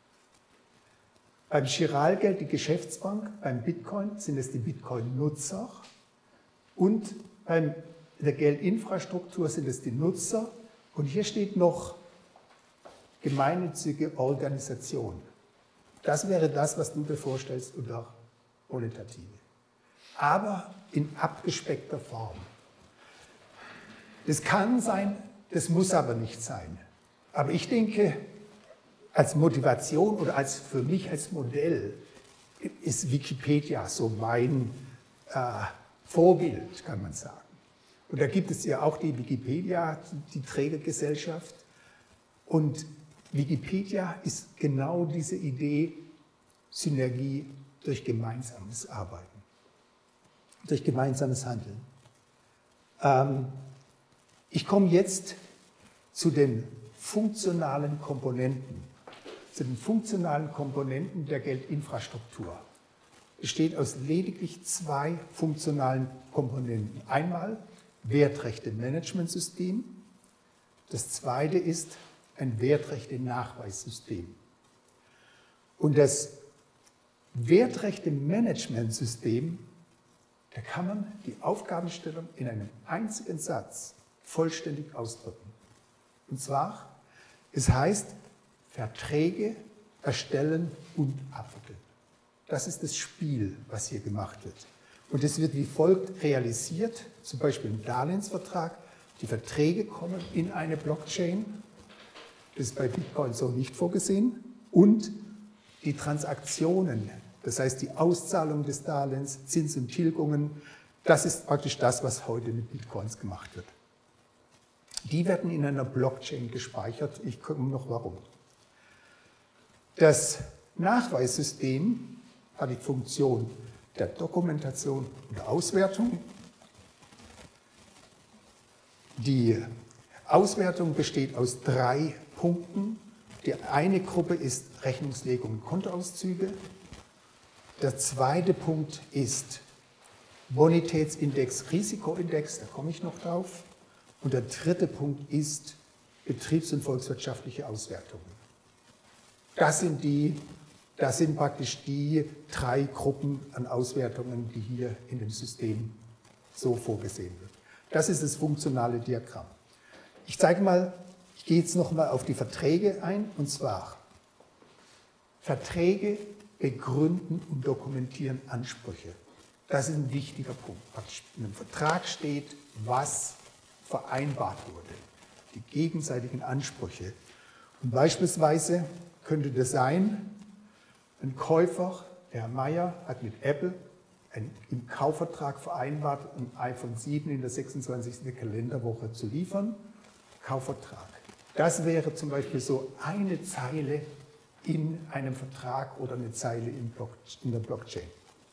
Beim Chiralgeld die Geschäftsbank, beim Bitcoin sind es die Bitcoin-Nutzer und bei der Geldinfrastruktur sind es die Nutzer. Und hier steht noch gemeinnützige Organisation. Das wäre das, was du dir vorstellst unter Monetative. Aber in abgespeckter Form. Das kann sein, das muss aber nicht sein. Aber ich denke, als Motivation oder als, für mich als Modell ist Wikipedia so mein äh, Vorbild, kann man sagen. Und da gibt es ja auch die Wikipedia, die Trägergesellschaft. Und Wikipedia ist genau diese Idee, Synergie durch gemeinsames Arbeiten, durch gemeinsames Handeln. Ähm, ich komme jetzt zu den funktionalen Komponenten, zu den funktionalen Komponenten der Geldinfrastruktur. Es besteht aus lediglich zwei funktionalen Komponenten. Einmal Wertrechte-Managementsystem. Das zweite ist ein Wertrechte-Nachweissystem. Und das Wertrechte-Managementsystem, da kann man die Aufgabenstellung in einem einzigen Satz vollständig ausdrücken. Und zwar, es heißt, Verträge erstellen und abwickeln. Das ist das Spiel, was hier gemacht wird. Und es wird wie folgt realisiert, zum Beispiel im Darlehensvertrag. Die Verträge kommen in eine Blockchain, das ist bei Bitcoin so nicht vorgesehen, und die Transaktionen, das heißt die Auszahlung des Darlehens, Zins und Tilgungen, das ist praktisch das, was heute mit Bitcoins gemacht wird. Die werden in einer Blockchain gespeichert. Ich komme noch warum. Das Nachweissystem hat die Funktion der Dokumentation und der Auswertung. Die Auswertung besteht aus drei Punkten. Die eine Gruppe ist Rechnungslegung und Kontoauszüge. Der zweite Punkt ist Bonitätsindex, Risikoindex, da komme ich noch drauf. Und der dritte Punkt ist betriebs- und volkswirtschaftliche Auswertungen. Das sind, die, das sind praktisch die drei Gruppen an Auswertungen, die hier in dem System so vorgesehen wird. Das ist das funktionale Diagramm. Ich zeige mal, ich gehe jetzt nochmal auf die Verträge ein, und zwar Verträge begründen und dokumentieren Ansprüche. Das ist ein wichtiger Punkt. In einem Vertrag steht, was vereinbart wurde, die gegenseitigen Ansprüche. Und beispielsweise könnte das sein, ein Käufer, der Herr Meier, hat mit Apple ein, im Kaufvertrag vereinbart, ein iPhone sieben in der sechsundzwanzigsten Kalenderwoche zu liefern. Kaufvertrag. Das wäre zum Beispiel so eine Zeile in einem Vertrag oder eine Zeile in, Block, in der Blockchain.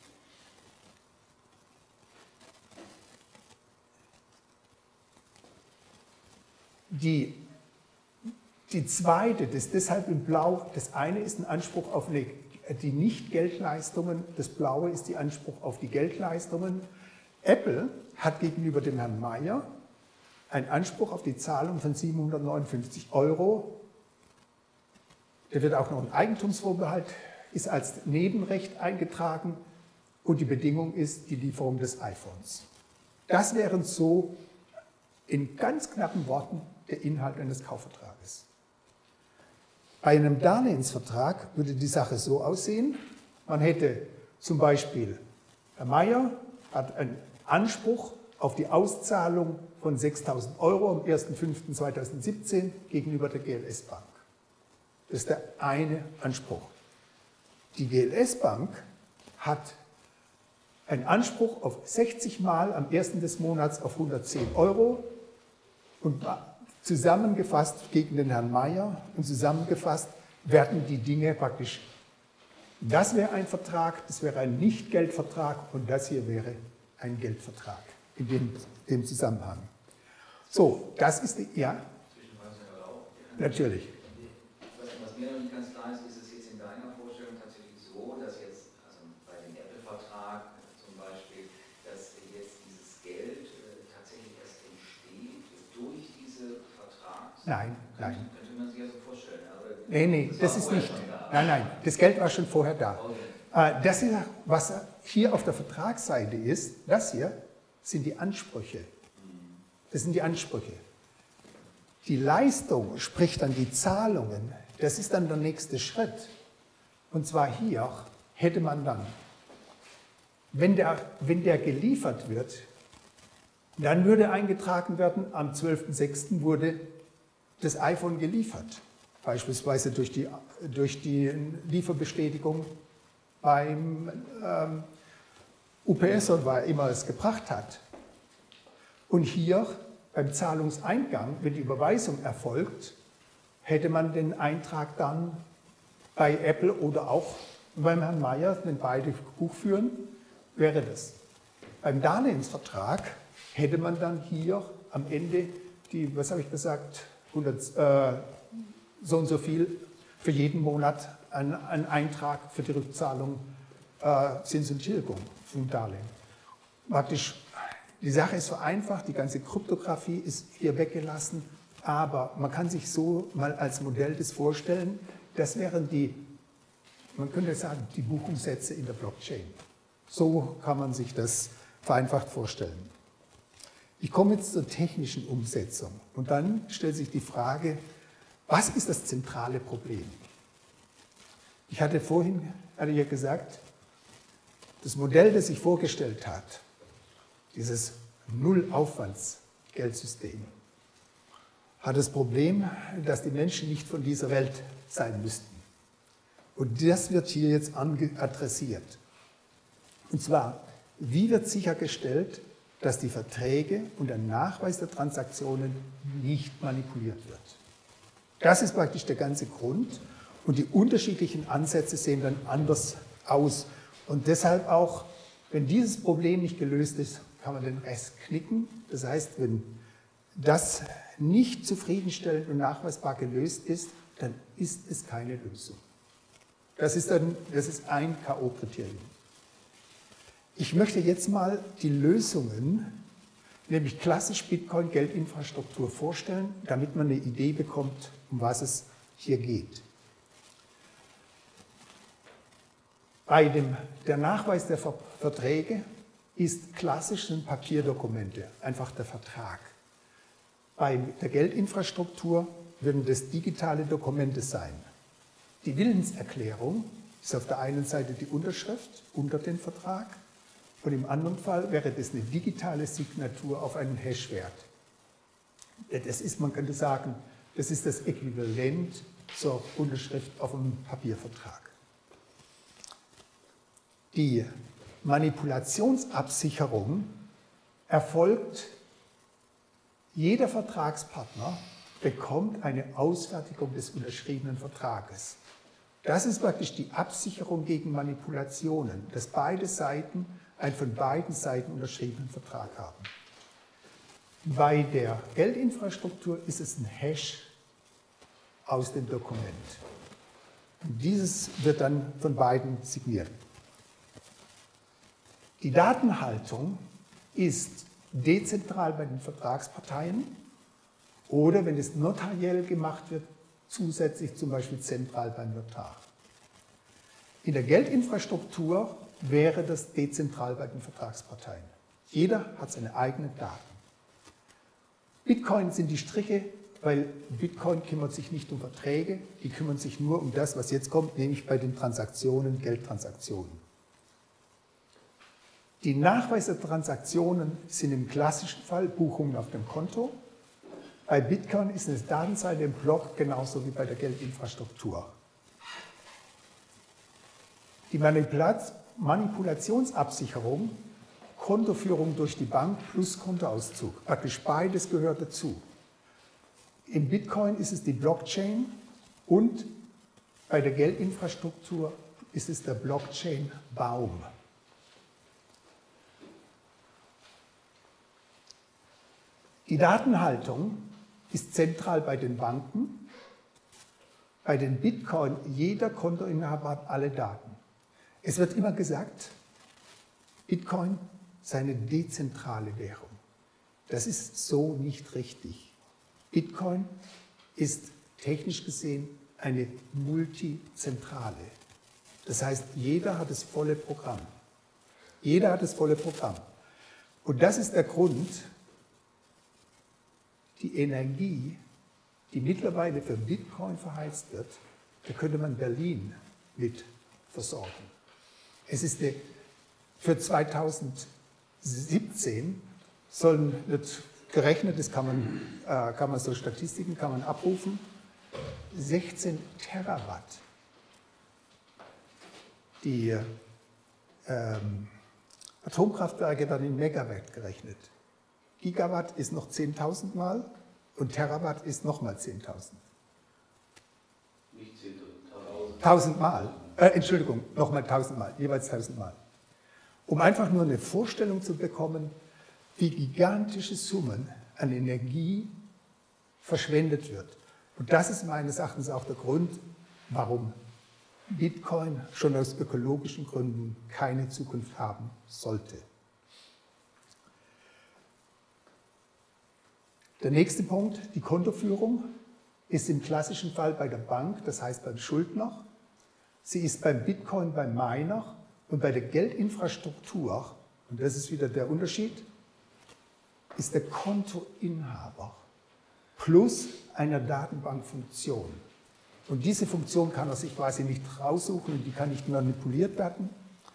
Die, die zweite, das ist deshalb in Blau, das eine ist ein Anspruch auf eine, die Nicht-Geldleistungen, das Blaue ist die Anspruch auf die Geldleistungen. Apple hat gegenüber dem Herrn Meier einen Anspruch auf die Zahlung von siebenhundertneunundfünfzig Euro. Da wird auch noch ein Eigentumsvorbehalt, ist als Nebenrecht eingetragen und die Bedingung ist die Lieferung des iPhones. Das wären so in ganz knappen Worten der Inhalt eines Kaufvertrages. Bei einem Darlehensvertrag würde die Sache so aussehen, man hätte zum Beispiel, Herr Meier hat ein Anspruch auf die Auszahlung von sechstausend Euro am ersten fünften zweitausendsiebzehn gegenüber der G L S-Bank. Das ist der eine Anspruch. Die G L S-Bank hat einen Anspruch auf sechzig Mal am ersten des Monats auf hundertzehn Euro und zusammengefasst gegen den Herrn Meier und zusammengefasst werden die Dinge praktisch, das wäre ein Vertrag, das wäre ein Nicht-Geldvertrag und das hier wäre ein Geldvertrag in dem, dem Zusammenhang. So, das ist die, ja? Natürlich. Was mir noch nicht ganz klar ist, ist es jetzt in deiner Vorstellung tatsächlich so, dass jetzt, also bei dem Apple-Vertrag zum Beispiel, dass jetzt dieses Geld äh, tatsächlich erst entsteht durch diese Vertrags... Nein, nein. Könnte man sich ja so vorstellen. Aber nee, nee, das, das ist nicht... Nein, nein, das Geld war schon vorher da. Okay. Das hier, was hier auf der Vertragsseite ist, das hier sind die Ansprüche. Das sind die Ansprüche. Die Leistung, sprich dann die Zahlungen, das ist dann der nächste Schritt. Und zwar hier hätte man dann, wenn der, wenn der geliefert wird, dann würde eingetragen werden, am zwölften sechsten wurde das iPhone geliefert. Beispielsweise durch die, durch die Lieferbestätigung beim ähm, U P S oder wer immer es gebracht hat. Und hier beim Zahlungseingang, wenn die Überweisung erfolgt, hätte man den Eintrag dann bei Apple oder auch beim Herrn Meier, wenn beide Buch führen, wäre das. Beim Darlehensvertrag hätte man dann hier am Ende die, was habe ich gesagt, hundert, äh, so und so viel für jeden Monat einen, einen Eintrag für die Rückzahlung äh, Zins und Tilgung vom Darlehen. Praktisch, die Sache ist so einfach, die ganze Kryptographie ist hier weggelassen, aber man kann sich so mal als Modell das vorstellen, das wären die, man könnte sagen, die Buchungssätze in der Blockchain. So kann man sich das vereinfacht vorstellen. Ich komme jetzt zur technischen Umsetzung und dann stellt sich die Frage, was ist das zentrale Problem? Ich hatte vorhin, hatte ja gesagt, das Modell, das sich vorgestellt hat, dieses Nullaufwandsgeldsystem, hat das Problem, dass die Menschen nicht von dieser Welt sein müssten. Und das wird hier jetzt adressiert. Und zwar, wie wird sichergestellt, dass die Verträge und der Nachweis der Transaktionen nicht manipuliert wird? Das ist praktisch der ganze Grund und die unterschiedlichen Ansätze sehen dann anders aus. Und deshalb auch, wenn dieses Problem nicht gelöst ist, kann man den Rest knicken. Das heißt, wenn das nicht zufriedenstellend und nachweisbar gelöst ist, dann ist es keine Lösung. Das ist, dann, das ist ein K O-Kriterium. Ich möchte jetzt mal die Lösungen, nämlich klassisch Bitcoin-Geldinfrastruktur vorstellen, damit man eine Idee bekommt, um was es hier geht. Bei dem, der Nachweis der Ver Verträge ist klassisch sind Papierdokumente, einfach der Vertrag. Bei der Geldinfrastruktur würden das digitale Dokumente sein. Die Willenserklärung ist auf der einen Seite die Unterschrift unter den Vertrag und im anderen Fall wäre das eine digitale Signatur auf einen Hashwert. Das ist, man könnte sagen, das ist das Äquivalent zur Unterschrift auf einem Papiervertrag. Die Manipulationsabsicherung erfolgt, jeder Vertragspartner bekommt eine Ausfertigung des unterschriebenen Vertrages. Das ist praktisch die Absicherung gegen Manipulationen, dass beide Seiten einen von beiden Seiten unterschriebenen Vertrag haben. Bei der Geldinfrastruktur ist es ein Hash aus dem Dokument. Und dieses wird dann von beiden signiert. Die Datenhaltung ist dezentral bei den Vertragsparteien oder, wenn es notariell gemacht wird, zusätzlich zum Beispiel zentral beim Notar. In der Geldinfrastruktur wäre das dezentral bei den Vertragsparteien. Jeder hat seine eigenen Daten. Bitcoin sind die Striche, weil Bitcoin kümmert sich nicht um Verträge, die kümmern sich nur um das, was jetzt kommt, nämlich bei den Transaktionen, Geldtransaktionen. Die Nachweise der Transaktionen sind im klassischen Fall Buchungen auf dem Konto. Bei Bitcoin ist eine Datenseite im Block genauso wie bei der Geldinfrastruktur. Die Manipulat- Manipulationsabsicherung, Kontoführung durch die Bank plus Kontoauszug, praktisch beides gehört dazu. Im Bitcoin ist es die Blockchain und bei der Geldinfrastruktur ist es der Blockchain-Baum. Die Datenhaltung ist zentral bei den Banken. Bei den Bitcoin, jeder Kontoinhaber hat alle Daten. Es wird immer gesagt, Bitcoin sei eine dezentrale Währung. Das ist so nicht richtig. Bitcoin ist technisch gesehen eine multizentrale. Das heißt, jeder hat das volle Programm. Jeder hat das volle Programm. Und das ist der Grund, die Energie, die mittlerweile für Bitcoin verheizt wird, da könnte man Berlin mit versorgen. Es ist eine, für zweitausendsiebzehn sollen, wird gerechnet, das kann man, äh, kann man so Statistiken kann man abrufen, sechzehn Terawatt. Die ähm, Atomkraftwerke werden in Megawatt gerechnet. Gigawatt ist noch zehntausend Mal und Terawatt ist nochmal zehntausend. Nicht zehntausend. tausend Mal. Äh, Entschuldigung, nochmal tausend Mal, jeweils tausend Mal. Um einfach nur eine Vorstellung zu bekommen, wie gigantische Summen an Energie verschwendet wird. Und das ist meines Erachtens auch der Grund, warum Bitcoin schon aus ökologischen Gründen keine Zukunft haben sollte. Der nächste Punkt, die Kontoführung, ist im klassischen Fall bei der Bank, das heißt beim Schuldner. Sie ist beim Bitcoin beim Miner und bei der Geldinfrastruktur, und das ist wieder der Unterschied, ist der Kontoinhaber plus einer Datenbankfunktion. Und diese Funktion kann er sich quasi nicht raussuchen und die kann nicht manipuliert werden.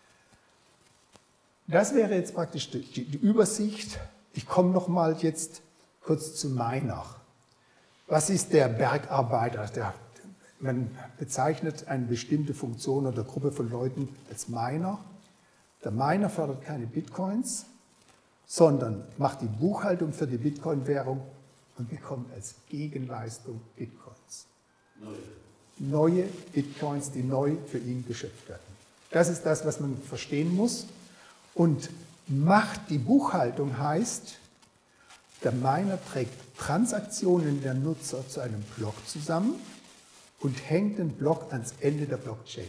Das wäre jetzt praktisch die, die Übersicht. Ich komme nochmal jetzt kurz zu Miner. Was ist der Bergarbeiter? Der, man bezeichnet eine bestimmte Funktion oder Gruppe von Leuten als Miner. Der Miner fördert keine Bitcoins, sondern macht die Buchhaltung für die Bitcoin-Währung und bekommt als Gegenleistung Bitcoins. Neue. Neue Bitcoins, die neu für ihn geschöpft werden. Das ist das, was man verstehen muss. Und macht die Buchhaltung heißt, der Miner trägt Transaktionen der Nutzer zu einem Block zusammen und hängt den Block ans Ende der Blockchain.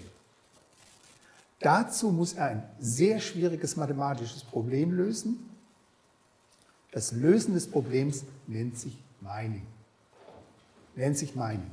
Dazu muss er ein sehr schwieriges mathematisches Problem lösen. Das Lösen des Problems nennt sich Mining. Nennt sich Mining.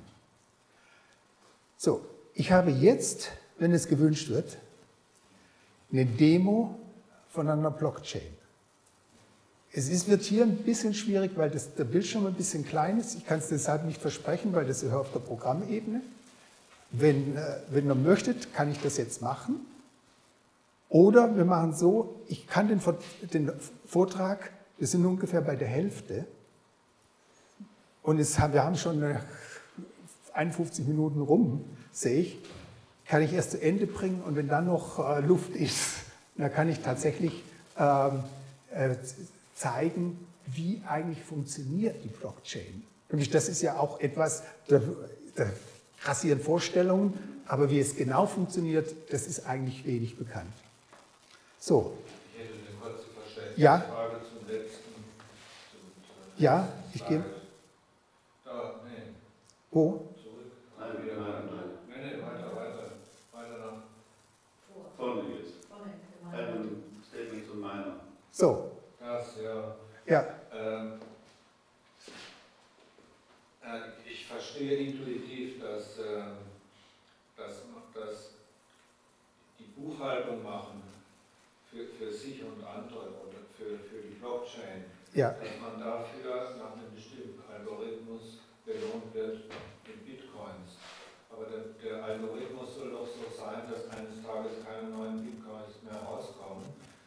So, ich habe jetzt, wenn es gewünscht wird, eine Demo von einer Blockchain. Es ist, wird hier ein bisschen schwierig, weil das, der Bildschirm ein bisschen klein ist. Ich kann es deshalb nicht versprechen, weil das ist auf der Programmebene. Wenn, äh, wenn ihr möchtet, kann ich das jetzt machen. Oder wir machen so, ich kann den, den Vortrag, wir sind ungefähr bei der Hälfte. Und es, wir haben schon einundfünfzig Minuten rum, sehe ich. Kann ich erst zu Ende bringen und wenn dann noch äh, Luft ist, dann kann ich tatsächlich ähm, äh, zeigen, wie eigentlich funktioniert die Blockchain. Nämlich das ist ja auch etwas, da, da grassieren Vorstellungen, aber wie es genau funktioniert, das ist eigentlich wenig bekannt. So. Ich hätte eine kurze Verständnisfrage Ja. zum letzten. Zum, Ja, ich gehe. Da, nee, Wo? zurück. Nein, Wieder nein, weiter. nein. Nee, nee, weiter, weiter. Weiter nach. Vorne jetzt. Ein Statement zu meiner. So. Das, ja. Ja. Ähm, äh, ich verstehe intuitiv, dass, äh, dass, dass die Buchhaltung machen für, für sich und andere oder für, für die Blockchain, Ja. dass man dafür nach einem bestimmten Algorithmus belohnt wird in Bitcoins. Aber der, der Algorithmus soll doch so sein, dass eines Tages keine neuen Bitcoins mehr rauskommen.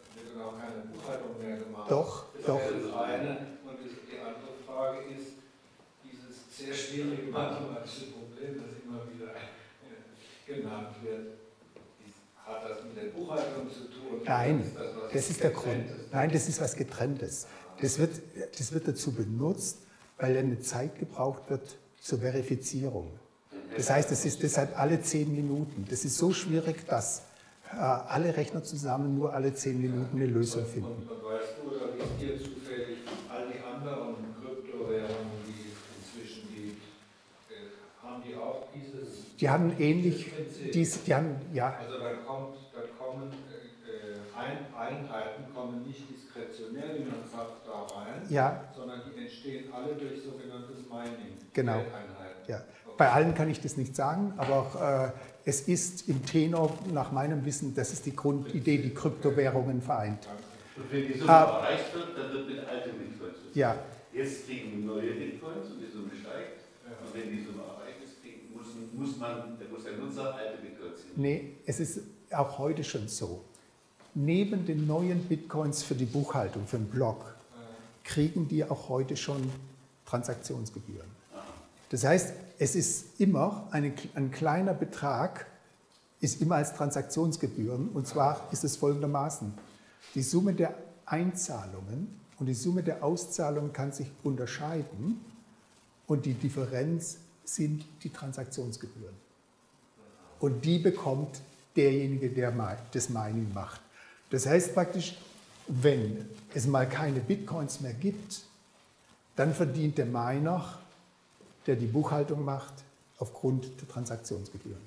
wird dann auch keine Buchhaltung mehr gemacht. Doch, das doch. Das ist eine. Und die andere Frage ist, dieses sehr schwierige mathematische Problem, das immer wieder genannt wird, hat das mit der Buchhaltung zu tun? Nein, ist das, das ist der Grund. Nein, das ist was Getrenntes. Das wird, das wird dazu benutzt, weil eine Zeit gebraucht wird zur Verifizierung. Das heißt, es ist deshalb alle zehn Minuten. Das ist so schwierig, dass äh, alle Rechner zusammen nur alle zehn Minuten eine Lösung finden. Und, und weißt du, oder wisst ihr zufällig all die anderen Kryptowährungen, die es inzwischen gibt, äh, haben die auch dieses... Die haben ähnlich, dies, die haben, ja. Also da, kommt, da kommen äh, Ein Einheiten, kommen nicht diskretionär, wie man sagt, da rein, Ja. sondern die entstehen alle durch sogenanntes Mining. Genau. Ja. Okay. Bei allen kann ich das nicht sagen, aber auch, äh, es ist im Tenor, nach meinem Wissen, das ist die Grundidee, die Kryptowährungen vereint. Und wenn die Summe Ah. erreicht wird, dann wird mit alten Bitcoins bezahlt. Ja. Jetzt kriegen neue Bitcoins und die Summe steigt. Ja. Und wenn die Summe erreicht ist, kriegen, muss, muss, man, muss der Nutzer alte Bitcoins hin. Nee, es ist auch heute schon so. Neben den neuen Bitcoins für die Buchhaltung, für den Blog, kriegen die auch heute schon Transaktionsgebühren. Das heißt, es ist immer eine, ein kleiner Betrag, ist immer als Transaktionsgebühren. Und zwar ist es folgendermaßen: Die Summe der Einzahlungen und die Summe der Auszahlungen kann sich unterscheiden und die Differenz sind die Transaktionsgebühren. Und die bekommt derjenige, der das Mining macht. Das heißt praktisch, wenn es mal keine Bitcoins mehr gibt, dann verdient der Miner, der die Buchhaltung macht, aufgrund der Transaktionsgebühren.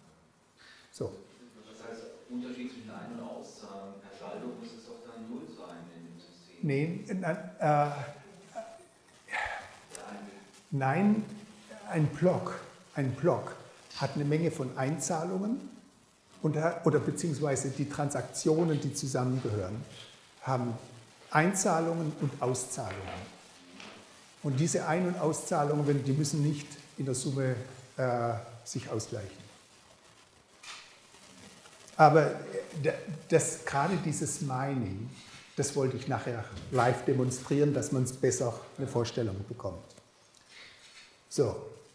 So. Das heißt, Unterschied zwischen Ein- und Auszahlung, per Saldo muss es doch dann null sein in dem System. Nee, äh, nein, ein Block, ein Block hat eine Menge von Einzahlungen und, oder beziehungsweise die Transaktionen, die zusammengehören, haben Einzahlungen und Auszahlungen. Und diese Ein- und Auszahlungen, die müssen nicht in der Summe äh, sich ausgleichen. Aber das, gerade dieses Mining, das wollte ich nachher live demonstrieren, dass man es besser eine Vorstellung bekommt. So.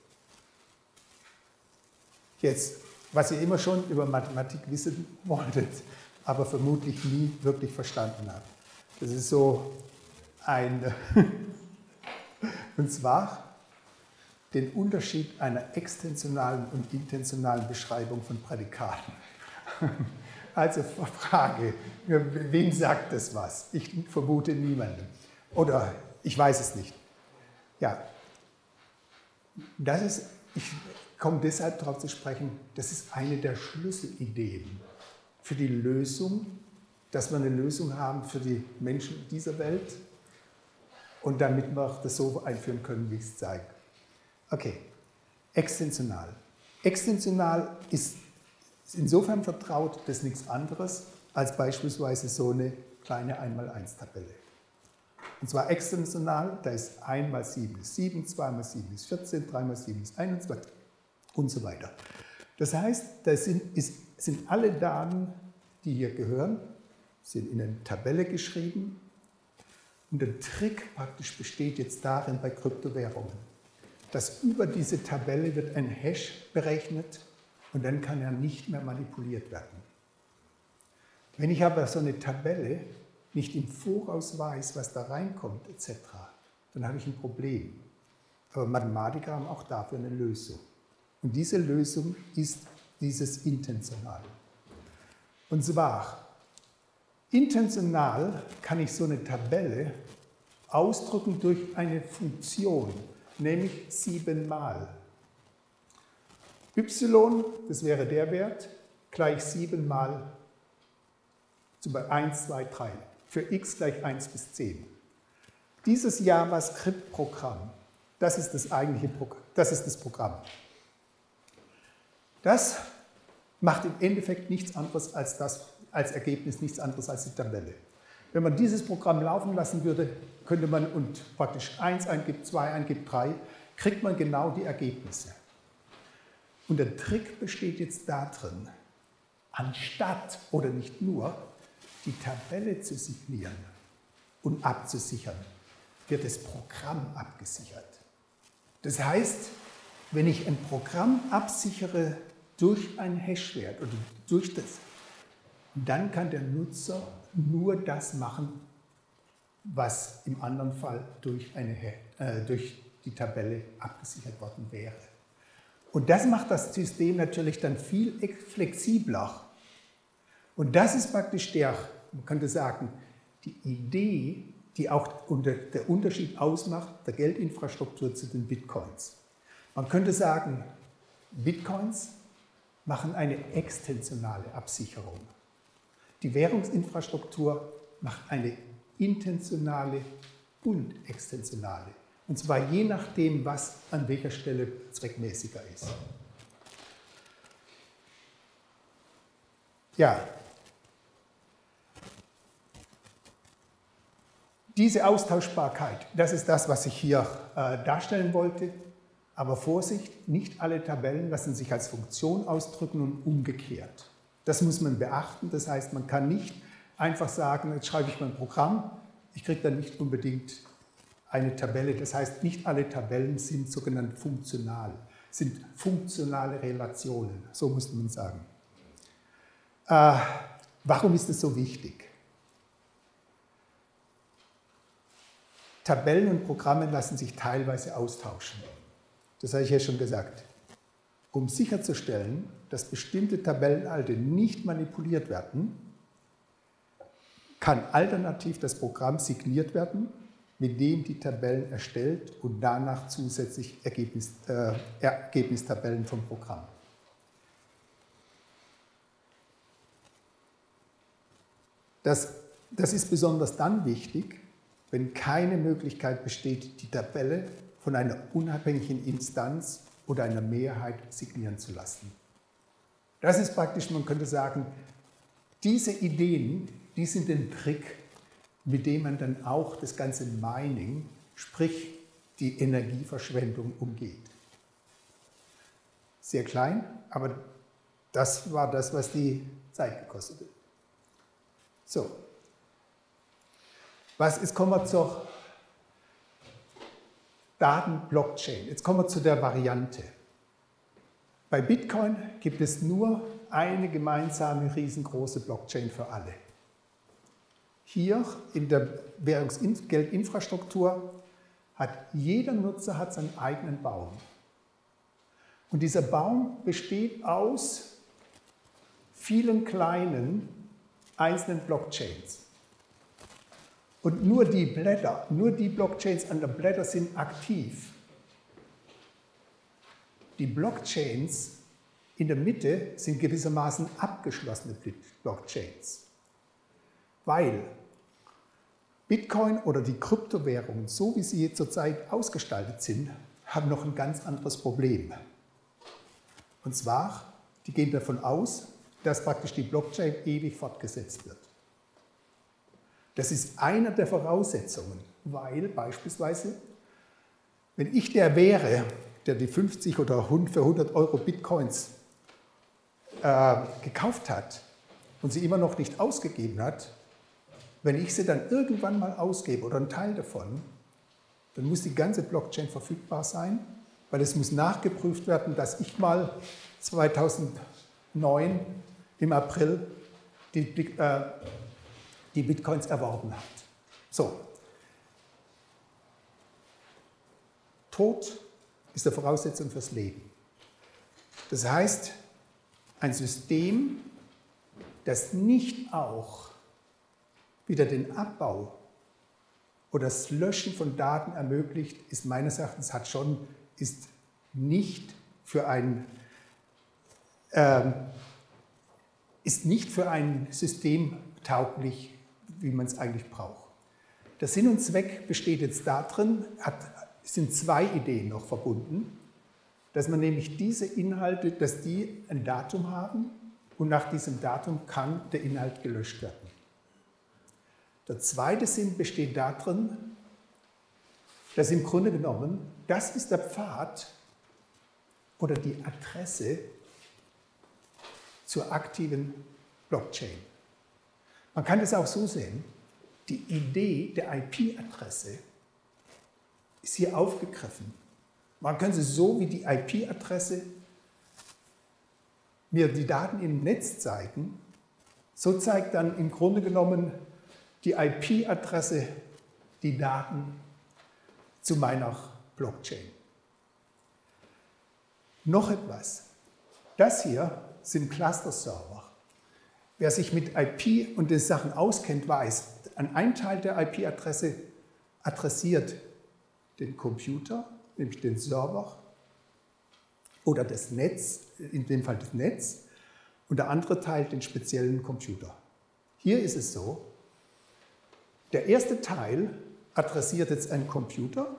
Jetzt, was ihr immer schon über Mathematik wissen wolltet, aber vermutlich nie wirklich verstanden habt. Das ist so ein, und zwar den Unterschied einer extensionalen und intentionalen Beschreibung von Prädikaten. Also Frage, wem sagt das was? Ich vermute niemandem. Oder ich weiß es nicht. Ja, das ist, ich komme deshalb darauf zu sprechen, das ist eine der Schlüsselideen für die Lösung, dass wir eine Lösung haben für die Menschen dieser Welt und damit wir das so einführen können, wie ich es zeige. Okay, extensional. Extensional ist insofern vertraut, das ist nichts anderes als beispielsweise so eine kleine eins mal eins Tabelle. Und zwar extensional, da ist eins mal sieben ist sieben, zwei mal sieben ist vierzehn, drei mal sieben ist einundzwanzig und so weiter. Das heißt, da sind, ist, sind alle Daten, die hier gehören, sind in eine Tabelle geschrieben. Und der Trick praktisch besteht jetzt darin bei Kryptowährungen, dass über diese Tabelle wird ein Hash berechnet und dann kann er nicht mehr manipuliert werden. Wenn ich aber so eine Tabelle nicht im Voraus weiß, was da reinkommt et cetera, dann habe ich ein Problem. Aber Mathematiker haben auch dafür eine Lösung. Und diese Lösung ist dieses Intentional. Und zwar, intentional kann ich so eine Tabelle ausdrücken durch eine Funktion, nämlich siebenmal. Y, das wäre der Wert, gleich sieben mal zum Beispiel eins, zwei, drei. Für x gleich eins bis zehn. Dieses JavaScript-Programm, das ist das eigentliche Programm, das ist das Programm. Das macht im Endeffekt nichts anderes als das, als Ergebnis nichts anderes als die Tabelle. Wenn man dieses Programm laufen lassen würde, könnte man und praktisch eins eingibt, zwei eingibt, drei, kriegt man genau die Ergebnisse. Und der Trick besteht jetzt darin, anstatt oder nicht nur, die Tabelle zu signieren und abzusichern, wird das Programm abgesichert. Das heißt, wenn ich ein Programm absichere durch einen Hashwert oder durch das, dann kann der Nutzer nur das machen, was im anderen Fall durch, eine, äh, durch die Tabelle abgesichert worden wäre. Und das macht das System natürlich dann viel flexibler. Und das ist praktisch der, man könnte sagen, die Idee, die auch unter, der Unterschied ausmacht, der Geldinfrastruktur zu den Bitcoins. Man könnte sagen, Bitcoins machen eine extensionale Absicherung. Die Währungsinfrastruktur macht eine intentionale und extensionale. Und zwar je nachdem, was an welcher Stelle zweckmäßiger ist. Ja. Diese Austauschbarkeit, das ist das, was ich hier äh, darstellen wollte. Aber Vorsicht, nicht alle Tabellen lassen sich als Funktion ausdrücken und umgekehrt. Das muss man beachten. Das heißt, man kann nicht einfach sagen, jetzt schreibe ich mein Programm, ich kriege dann nicht unbedingt eine Tabelle. Das heißt, nicht alle Tabellen sind sogenannt funktional, sind funktionale Relationen, so muss man sagen. Äh, warum ist das so wichtig? Tabellen und Programme lassen sich teilweise austauschen. Das habe ich ja schon gesagt. Um sicherzustellen, dass bestimmte Tabelleninhalte nicht manipuliert werden, kann alternativ das Programm signiert werden, mit dem die Tabellen erstellt und danach zusätzlich Ergebnis, äh, Ergebnistabellen vom Programm. Das, das ist besonders dann wichtig, wenn keine Möglichkeit besteht, die Tabelle von einer unabhängigen Instanz oder einer Mehrheit signieren zu lassen. Das ist praktisch, man könnte sagen, diese Ideen, die sind ein Trick, mit dem man dann auch das ganze Mining, sprich die Energieverschwendung, umgeht. Sehr klein, aber das war das, was die Zeit gekostet hat. So, was ist, kommen wir zur Daten-Blockchain. Jetzt kommen wir zu der Variante. Bei Bitcoin gibt es nur eine gemeinsame riesengroße Blockchain für alle. Hier in der Währungsgeldinfrastruktur hat jeder Nutzer hat seinen eigenen Baum. Und dieser Baum besteht aus vielen kleinen einzelnen Blockchains. Und nur die Blätter, nur die Blockchains an der Blätter sind aktiv. Die Blockchains in der Mitte sind gewissermaßen abgeschlossene Blockchains. Weil Bitcoin oder die Kryptowährungen, so wie sie zurzeit ausgestaltet sind, haben noch ein ganz anderes Problem. Und zwar, die gehen davon aus, dass praktisch die Blockchain ewig fortgesetzt wird. Das ist eine der Voraussetzungen, weil beispielsweise, wenn ich der wäre, der die fünfzig oder für hundert Euro Bitcoins äh, gekauft hat und sie immer noch nicht ausgegeben hat, wenn ich sie dann irgendwann mal ausgebe oder einen Teil davon, dann muss die ganze Blockchain verfügbar sein, weil es muss nachgeprüft werden, dass ich mal zweitausendneun im April die, äh, die Bitcoins erworben hat. So. Tod ist eine Voraussetzung fürs Leben. Das heißt, ein System, das nicht auch wieder den Abbau oder das Löschen von Daten ermöglicht, ist meines Erachtens hat schon, ist nicht für ein, ähm, ist nicht für ein System tauglich, wie man es eigentlich braucht. Der Sinn und Zweck besteht jetzt darin, hat, sind zwei Ideen noch verbunden, dass man nämlich diese Inhalte, dass die ein Datum haben und nach diesem Datum kann der Inhalt gelöscht werden. Der zweite Sinn besteht darin, dass im Grunde genommen, das ist der Pfad oder die Adresse zur aktiven Blockchain. Man kann es auch so sehen, die Idee der I P-Adresse ist hier aufgegriffen. Man kann sie so wie die I P-Adresse mir die Daten im Netz zeigen, so zeigt dann im Grunde genommen die I P-Adresse die Daten zu meiner Blockchain. Noch etwas. Das hier sind Cluster-Server. Wer sich mit I P und den Sachen auskennt, weiß, ein Teil der I P-Adresse adressiert den Computer, nämlich den Server oder das Netz, in dem Fall das Netz, und der andere Teil den speziellen Computer. Hier ist es so, der erste Teil adressiert jetzt einen Computer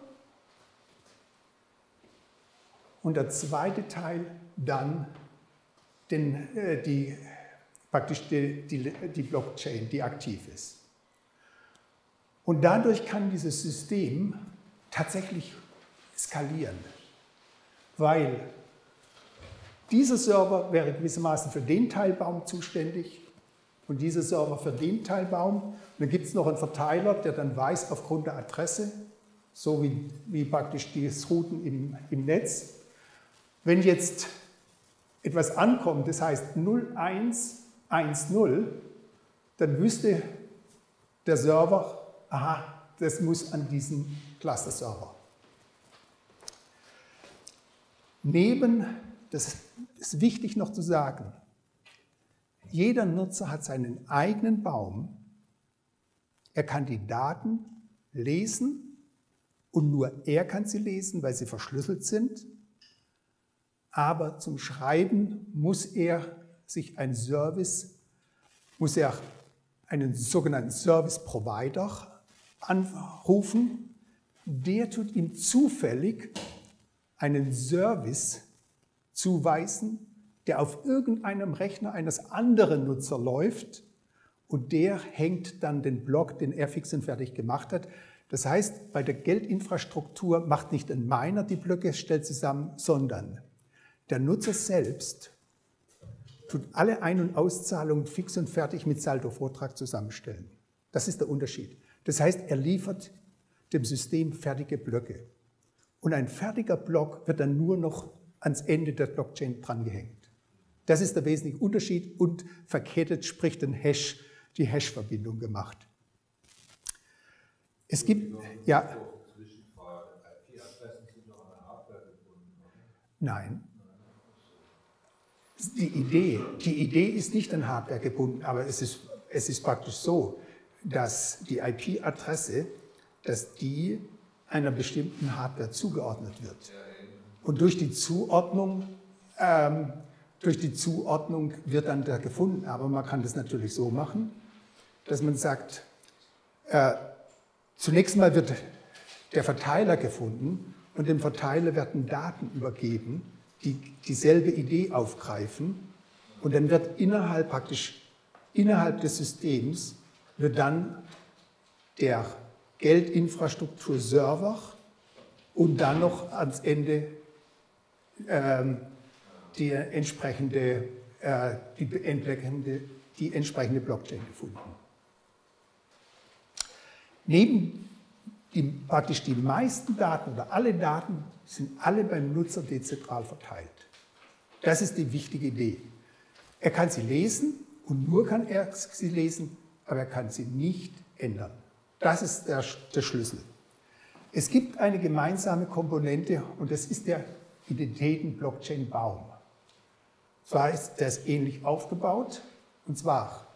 und der zweite Teil dann den, äh, die, praktisch die, die, die Blockchain, die aktiv ist. Und dadurch kann dieses System tatsächlich skalieren, weil dieser Server wäre gewissermaßen für den Teilbaum zuständig und dieser Server für den Teilbaum. Und dann gibt es noch einen Verteiler, der dann weiß, aufgrund der Adresse, so wie, wie praktisch die Routen im, im Netz, wenn jetzt etwas ankommt, das heißt null eins eins null, dann wüsste der Server, aha, das muss an diesen Cluster-Server. Neben, das ist wichtig noch zu sagen, jeder Nutzer hat seinen eigenen Baum. Er kann die Daten lesen und nur er kann sie lesen, weil sie verschlüsselt sind. Aber zum Schreiben muss er sich einen Service, muss er einen sogenannten Service Provider anrufen. Der tut ihm zufällig einen Service zuweisen, der auf irgendeinem Rechner eines anderen Nutzers läuft und der hängt dann den Block, den er fix und fertig gemacht hat. Das heißt, bei der Geldinfrastruktur macht nicht ein Miner die Blöcke, stellt zusammen, sondern der Nutzer selbst tut alle Ein- und Auszahlungen fix und fertig mit Saldo-Vortrag zusammenstellen. Das ist der Unterschied. Das heißt, er liefert dem System fertige Blöcke. Und ein fertiger Block wird dann nur noch ans Ende der Blockchain drangehängt. Das ist der wesentliche Unterschied und verkettet, sprich den Hash, die Hash-Verbindung gemacht. Es gibt, ja. Nein. Die Idee, die Idee ist nicht an Hardware gebunden, aber es ist, es ist praktisch so, dass die I P-Adresse, dass die einer bestimmten Hardware zugeordnet wird. Und durch die Zuordnung, ähm, durch die Zuordnung wird dann da gefunden. Aber man kann das natürlich so machen, dass man sagt, äh, zunächst mal wird der Verteiler gefunden und dem Verteiler werden Daten übergeben, die dieselbe Idee aufgreifen. Und dann wird innerhalb praktisch, innerhalb des Systems wird dann der Geldinfrastruktur-Server und dann noch ans Ende ähm, die, entsprechende, äh, die, entsprechende, die entsprechende Blockchain gefunden. Neben die, praktisch die meisten Daten oder alle Daten sind alle beim Nutzer dezentral verteilt. Das ist die wichtige Idee. Er kann sie lesen und nur kann er sie lesen, aber er kann sie nicht ändern. Das ist der, der Schlüssel. Es gibt eine gemeinsame Komponente und das ist der Identitäten-Blockchain-Baum. Zwar ist der ist ähnlich aufgebaut, und zwar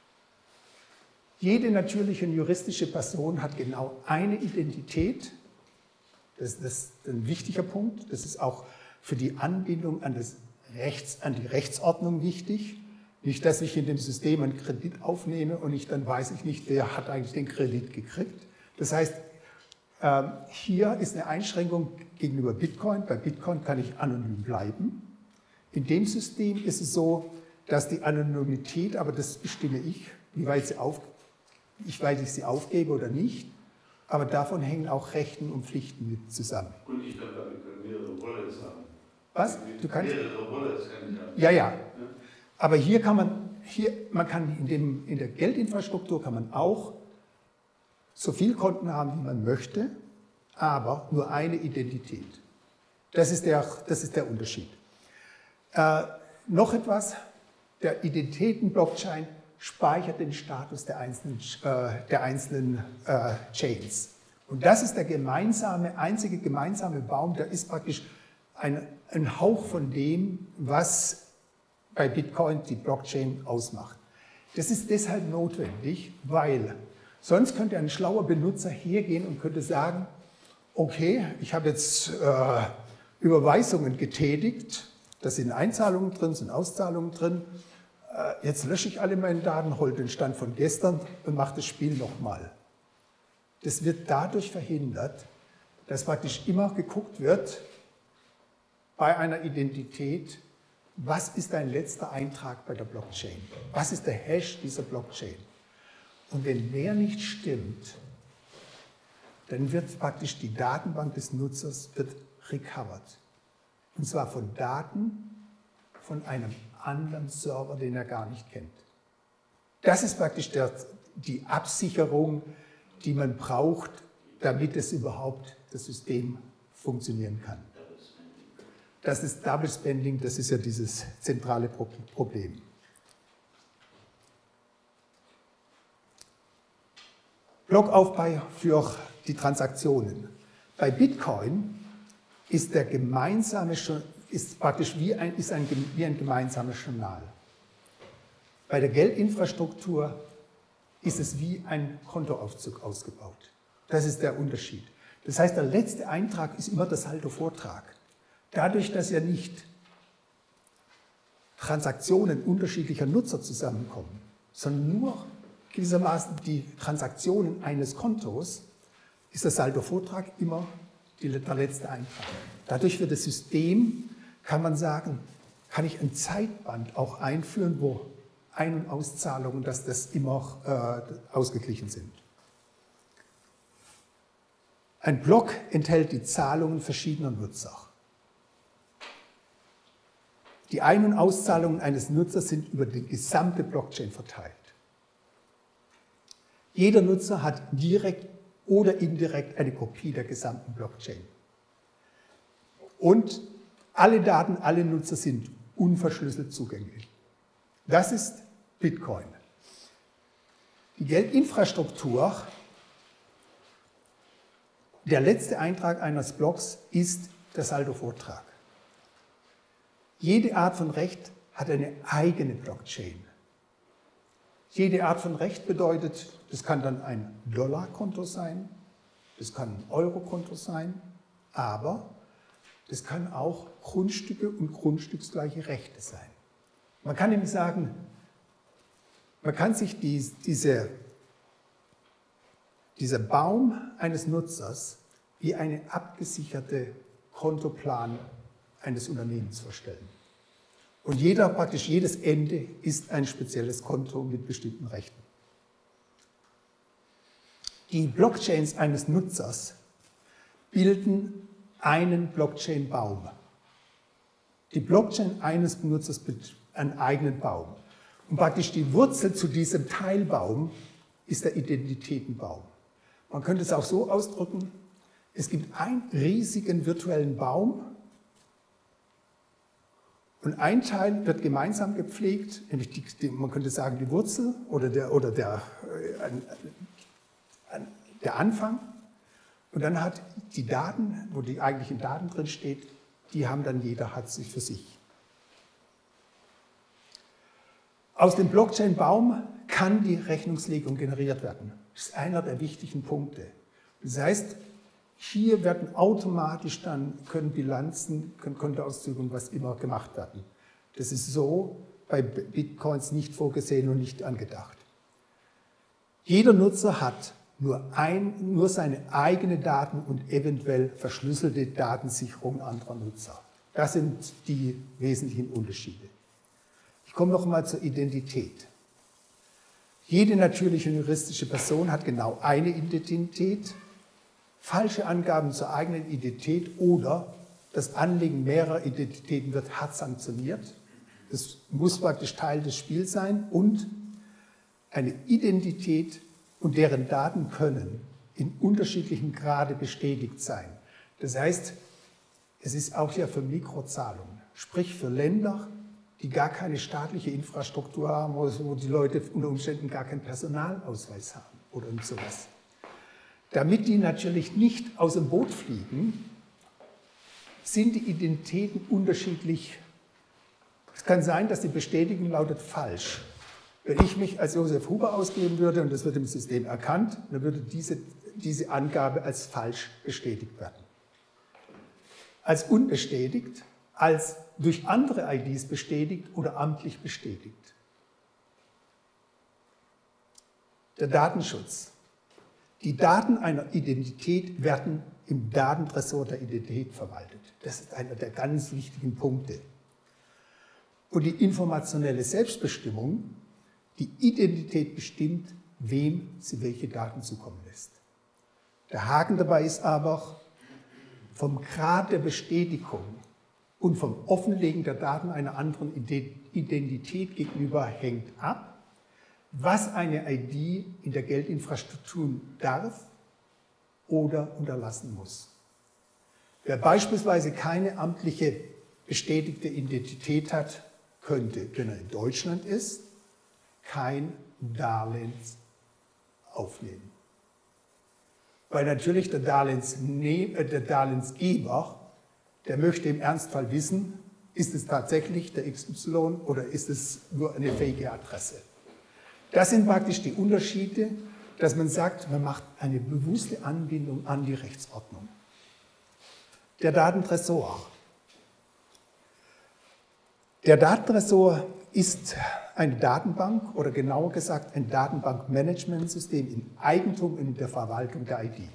jede natürliche und juristische Person hat genau eine Identität. Das, das ist ein wichtiger Punkt. Das ist auch für die Anbindung an, das Rechts, an die Rechtsordnung wichtig. Nicht, dass ich in dem System einen Kredit aufnehme und ich dann weiß ich nicht, wer hat eigentlich den Kredit gekriegt. Das heißt, hier ist eine Einschränkung gegenüber Bitcoin. Bei Bitcoin kann ich anonym bleiben. In dem System ist es so, dass die Anonymität, aber das bestimme ich, wie weit, sie auf, wie weit ich sie aufgebe oder nicht, aber davon hängen auch Rechten und Pflichten mit zusammen. Gut, ich glaube, wir können mehrere Wallets haben. Was? Du kannst? Mehrere Wallets kann ich haben. Ja, ja. Aber hier kann man, hier, man kann in, dem, in der Geldinfrastruktur kann man auch so viele Konten haben, wie man möchte, aber nur eine Identität. Das ist der, das ist der Unterschied. Äh, noch etwas, der Identitäten-Blockchain speichert den Status der einzelnen, äh, der einzelnen äh, Chains. Und das ist der gemeinsame, einzige gemeinsame Baum, der ist praktisch ein, ein Hauch von dem, was bei Bitcoin die Blockchain ausmacht. Das ist deshalb notwendig, weil sonst könnte ein schlauer Benutzer hergehen und könnte sagen, okay, ich habe jetzt äh, Überweisungen getätigt, da sind Einzahlungen drin, sind Auszahlungen drin, äh, jetzt lösche ich alle meine Daten, hole den Stand von gestern und mache das Spiel nochmal. Das wird dadurch verhindert, dass praktisch immer geguckt wird, bei einer Identität, was ist dein letzter Eintrag bei der Blockchain? Was ist der Hash dieser Blockchain? Und wenn der nicht stimmt, dann wird praktisch die Datenbank des Nutzers wird recovered. Und zwar von Daten von einem anderen Server, den er gar nicht kennt. Das ist praktisch der, die Absicherung, die man braucht, damit es überhaupt das System funktionieren kann. Das ist Double Spending, das ist ja dieses zentrale Problem. Blockaufbau für die Transaktionen. Bei Bitcoin ist der gemeinsame, ist praktisch wie ein, ist ein, wie ein gemeinsames Journal. Bei der Geldinfrastruktur ist es wie ein Kontoauszug ausgebaut. Das ist der Unterschied. Das heißt, der letzte Eintrag ist immer der Saldovortrag. Dadurch, dass ja nicht Transaktionen unterschiedlicher Nutzer zusammenkommen, sondern nur gewissermaßen die Transaktionen eines Kontos, ist der Saldovortrag immer die, der letzte Eintrag. Dadurch wird das System, kann man sagen, kann ich ein Zeitband auch einführen, wo Ein- und Auszahlungen, dass das immer äh, ausgeglichen sind. Ein Block enthält die Zahlungen verschiedener Nutzer. Die Ein- und Auszahlungen eines Nutzers sind über die gesamte Blockchain verteilt. Jeder Nutzer hat direkt oder indirekt eine Kopie der gesamten Blockchain. Und alle Daten, alle Nutzer sind unverschlüsselt zugänglich. Das ist Bitcoin. Die Geldinfrastruktur, der letzte Eintrag eines Blocks ist der Saldovortrag. Jede Art von Recht hat eine eigene Blockchain. Jede Art von Recht bedeutet, das kann dann ein Dollarkonto sein, das kann ein Eurokonto sein, aber das kann auch Grundstücke und grundstücksgleiche Rechte sein. Man kann nämlich sagen, man kann sich die, diese, dieser Baum eines Nutzers wie eine abgesicherte Kontoplan eines Unternehmens vorstellen. Und jeder, praktisch jedes Ende ist ein spezielles Konto mit bestimmten Rechten. Die Blockchains eines Nutzers bilden einen Blockchain-Baum. Die Blockchain eines Benutzers bildet einen eigenen Baum. Und praktisch die Wurzel zu diesem Teilbaum ist der Identitätenbaum. Man könnte es auch so ausdrücken, es gibt einen riesigen virtuellen Baum und ein Teil wird gemeinsam gepflegt, nämlich die, die, man könnte sagen die Wurzel oder der, oder der, äh, der Anfang. Und dann hat die Daten, wo die eigentlichen Daten drin steht, die haben dann jeder hat sich für sich. Aus dem Blockchain-Baum kann die Rechnungslegung generiert werden. Das ist einer der wichtigen Punkte. Das heißt, hier werden automatisch dann, können Bilanzen, können Kontoauszüge und was immer gemacht werden. Das ist so bei Bitcoins nicht vorgesehen und nicht angedacht. Jeder Nutzer hat nur, ein, nur seine eigenen Daten und eventuell verschlüsselte Datensicherung anderer Nutzer. Das sind die wesentlichen Unterschiede. Ich komme noch mal zur Identität. Jede natürliche und juristische Person hat genau eine Identität. Falsche Angaben zur eigenen Identität oder das Anlegen mehrerer Identitäten wird hart sanktioniert. Das muss praktisch Teil des Spiels sein und eine Identität und deren Daten können in unterschiedlichem Grade bestätigt sein. Das heißt, es ist auch ja für Mikrozahlungen, sprich für Länder, die gar keine staatliche Infrastruktur haben, wo die Leute unter Umständen gar keinen Personalausweis haben oder sowas. Damit die natürlich nicht aus dem Boot fliegen, sind die Identitäten unterschiedlich. Es kann sein, dass die Bestätigung lautet falsch. Wenn ich mich als Josef Huber ausgeben würde und das wird im System erkannt, dann würde diese, diese Angabe als falsch bestätigt werden. Als unbestätigt, als durch andere I Ds bestätigt oder amtlich bestätigt. Der Datenschutz. Die Daten einer Identität werden im Datentresor der Identität verwaltet. Das ist einer der ganz wichtigen Punkte. Und die informationelle Selbstbestimmung, die Identität bestimmt, wem sie welche Daten zukommen lässt. Der Haken dabei ist aber, vom Grad der Bestätigung und vom Offenlegen der Daten einer anderen Identität gegenüber hängt ab, was eine I D in der Geldinfrastruktur tun darf oder unterlassen muss. Wer beispielsweise keine amtliche bestätigte Identität hat, könnte, wenn er in Deutschland ist, kein Darlehen aufnehmen. Weil natürlich der, Darlehensne- der Darlehensgeber, der möchte im Ernstfall wissen, ist es tatsächlich der X Y oder ist es nur eine fähige Adresse. Das sind praktisch die Unterschiede, dass man sagt, man macht eine bewusste Anbindung an die Rechtsordnung. Der Datentresor. Der Datentresor ist eine Datenbank oder genauer gesagt ein Datenbankmanagementsystem im Eigentum und in der Verwaltung der I D.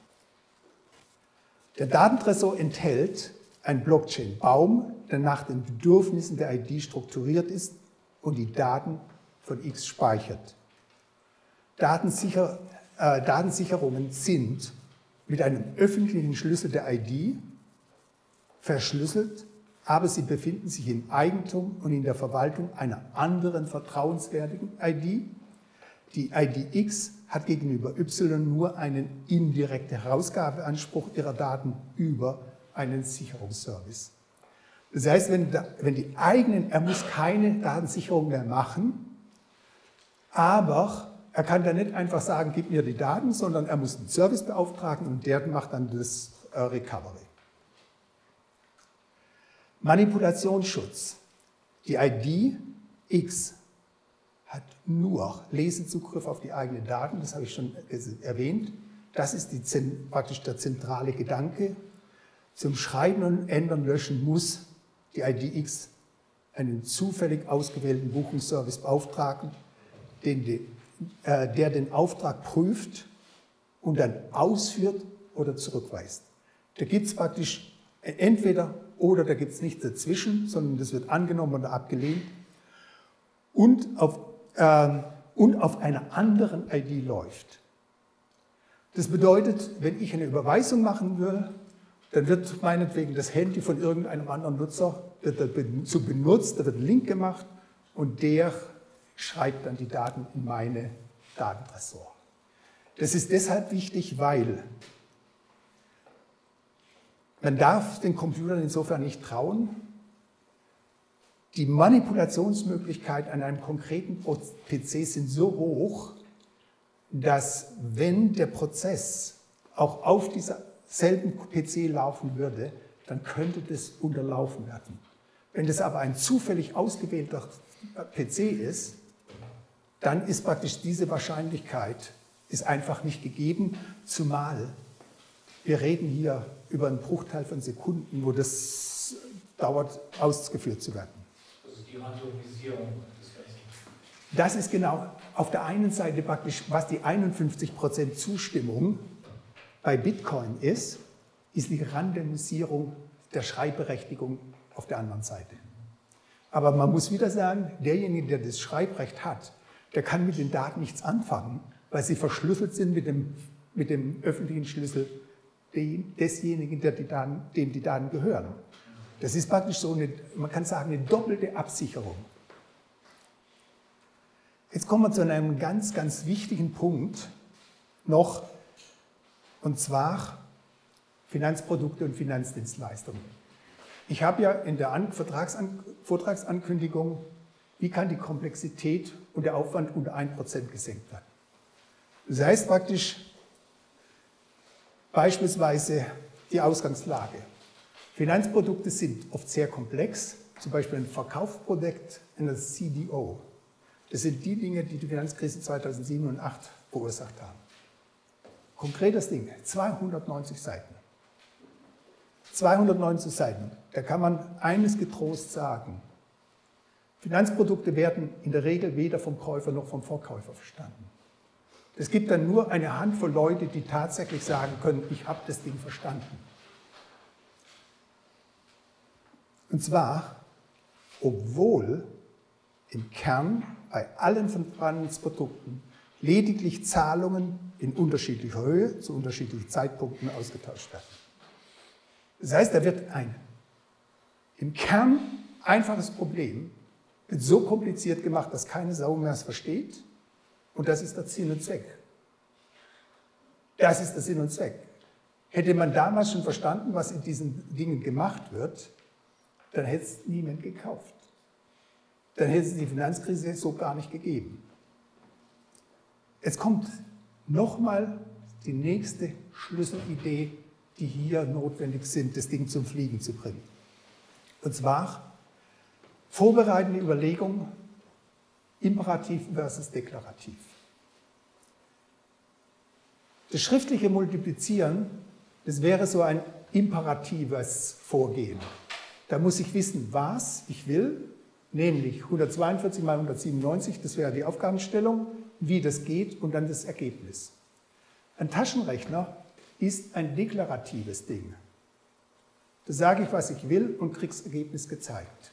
Der Datentresor enthält einen Blockchain-Baum, der nach den Bedürfnissen der I D strukturiert ist und die Daten von X speichert. Datensicher, äh, Datensicherungen sind mit einem öffentlichen Schlüssel der I D verschlüsselt, aber sie befinden sich im Eigentum und in der Verwaltung einer anderen vertrauenswürdigen I D. Die I D X hat gegenüber Y nur einen indirekten Herausgabeanspruch ihrer Daten über einen Sicherungsservice. Das heißt, wenn, wenn die eigenen, er muss keine Datensicherung mehr machen, aber er kann dann nicht einfach sagen, gib mir die Daten, sondern er muss einen Service beauftragen und der macht dann das äh, Recovery. Manipulationsschutz. Die I D X hat nur Lesezugriff auf die eigenen Daten, das habe ich schon erwähnt. Das ist die, praktisch der zentrale Gedanke. Zum Schreiben und Ändern, Löschen muss die I D X einen zufällig ausgewählten Buchungsservice beauftragen, den, äh, der den Auftrag prüft und dann ausführt oder zurückweist. Da gibt es praktisch entweder oder da gibt es nichts dazwischen, sondern das wird angenommen oder abgelehnt und auf, äh, und auf einer anderen I D läuft. Das bedeutet, wenn ich eine Überweisung machen will, dann wird meinetwegen das Handy von irgendeinem anderen Nutzer wird dazu benutzt, da wird ein Link gemacht und der schreibt dann die Daten in meine Datentresor. Das ist deshalb wichtig, weil man darf den Computern insofern nicht trauen. Die Manipulationsmöglichkeiten an einem konkreten P C sind so hoch, dass wenn der Prozess auch auf dieser selben P C laufen würde, dann könnte das unterlaufen werden. Wenn das aber ein zufällig ausgewählter P C ist, dann ist praktisch diese Wahrscheinlichkeit ist einfach nicht gegeben, zumal wir reden hier über einen Bruchteil von Sekunden, wo das dauert, ausgeführt zu werden. Also die Randomisierung des Ganzen. Das ist genau auf der einen Seite praktisch, was die einundfünfzig Prozent Zustimmung bei Bitcoin ist, ist die Randomisierung der Schreibberechtigung auf der anderen Seite. Aber man muss wieder sagen, derjenige, der das Schreibrecht hat, der kann mit den Daten nichts anfangen, weil sie verschlüsselt sind mit dem, mit dem öffentlichen Schlüssel desjenigen, der die Daten, dem die Daten gehören. Das ist praktisch so eine, man kann sagen, eine doppelte Absicherung. Jetzt kommen wir zu einem ganz, ganz wichtigen Punkt noch, und zwar Finanzprodukte und Finanzdienstleistungen. Ich habe ja in der An- Vertragsan- Vortragsankündigung, wie kann die Komplexität und der Aufwand unter ein Prozent gesenkt werden. Das heißt praktisch beispielsweise die Ausgangslage. Finanzprodukte sind oft sehr komplex, zum Beispiel ein Verkaufsprodukt in das C D O. Das sind die Dinge, die die Finanzkrise zweitausendsieben und zweitausendacht verursacht haben. Konkretes Ding, zweihundertneunzig Seiten. zweihundertneunzig Seiten, da kann man eines getrost sagen. Finanzprodukte werden in der Regel weder vom Käufer noch vom Verkäufer verstanden. Es gibt dann nur eine Handvoll Leute, die tatsächlich sagen können, ich habe das Ding verstanden. Und zwar, obwohl im Kern bei allen Finanzprodukten lediglich Zahlungen in unterschiedlicher Höhe zu unterschiedlichen Zeitpunkten ausgetauscht werden. Das heißt, da wird ein im Kern einfaches Problem wird so kompliziert gemacht, dass keine Sau mehr es versteht. Und das ist der Sinn und Zweck. Das ist der Sinn und Zweck. Hätte man damals schon verstanden, was in diesen Dingen gemacht wird, dann hätte es niemand gekauft. Dann hätte es die Finanzkrise so gar nicht gegeben. Jetzt kommt nochmal die nächste Schlüsselidee, die hier notwendig sind, das Ding zum Fliegen zu bringen. Und zwar vorbereitende Überlegung, imperativ versus deklarativ. Das schriftliche Multiplizieren, das wäre so ein imperatives Vorgehen. Da muss ich wissen, was ich will, nämlich hundertzweiundvierzig mal hundertsiebenundneunzig, das wäre die Aufgabenstellung, wie das geht und dann das Ergebnis. Ein Taschenrechner ist ein deklaratives Ding. Da sage ich, was ich will und kriege das Ergebnis gezeigt.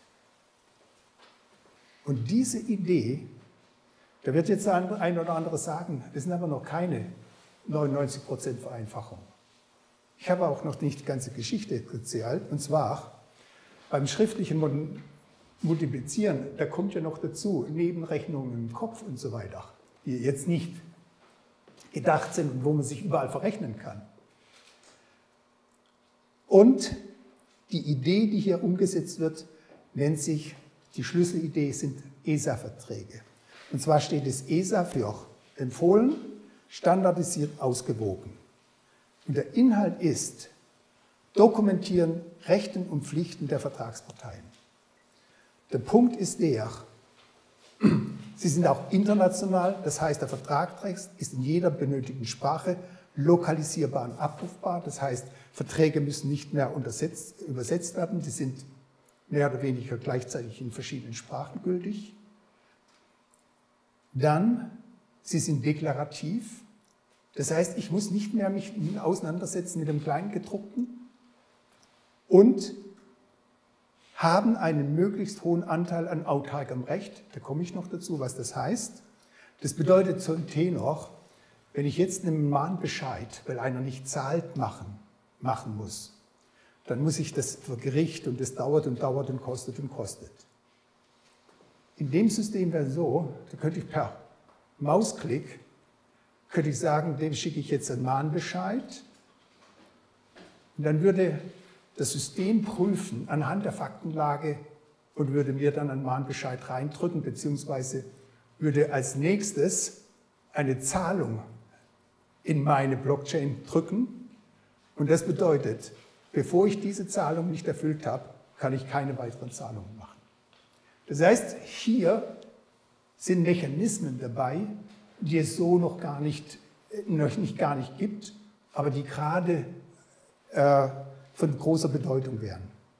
Und diese Idee, da wird jetzt ein oder andere sagen, das sind aber noch keine neunundneunzig Prozent Vereinfachung. Ich habe auch noch nicht die ganze Geschichte erzählt, und zwar beim schriftlichen Multiplizieren, da kommt ja noch dazu Nebenrechnungen im Kopf und so weiter, die jetzt nicht gedacht sind und wo man sich überall verrechnen kann. Und die Idee, die hier umgesetzt wird, nennt sich, die Schlüsselidee sind E S A-Verträge. Und zwar steht es E S A für empfohlen, standardisiert, ausgewogen. Und der Inhalt ist Dokumentieren Rechten und Pflichten der Vertragsparteien. Der Punkt ist der, sie sind auch international, das heißt, der Vertragstext ist in jeder benötigten Sprache lokalisierbar und abrufbar. Das heißt, Verträge müssen nicht mehr untersetzt, übersetzt werden, die sind mehr oder weniger gleichzeitig in verschiedenen Sprachen gültig. Dann, sie sind deklarativ. Das heißt, ich muss nicht mehr mich auseinandersetzen mit dem Kleingedruckten und haben einen möglichst hohen Anteil an autarkem Recht. Da komme ich noch dazu, was das heißt. Das bedeutet zum Tenor, wenn ich jetzt einen Mahnbescheid, weil einer nicht zahlt, machen, machen muss, dann muss ich das vor Gericht und das dauert und dauert und kostet und kostet. In dem System wäre es so, da könnte ich per Mausklick, könnte ich sagen, dem schicke ich jetzt einen Mahnbescheid und dann würde das System prüfen anhand der Faktenlage und würde mir dann einen Mahnbescheid reindrücken, beziehungsweise würde als nächstes eine Zahlung in meine Blockchain drücken. Und das bedeutet, bevor ich diese Zahlung nicht erfüllt habe, kann ich keine weiteren Zahlungen machen. Das heißt, hier sind Mechanismen dabei, die es so noch gar nicht, noch nicht, gar nicht gibt, aber die gerade äh, von großer Bedeutung wären.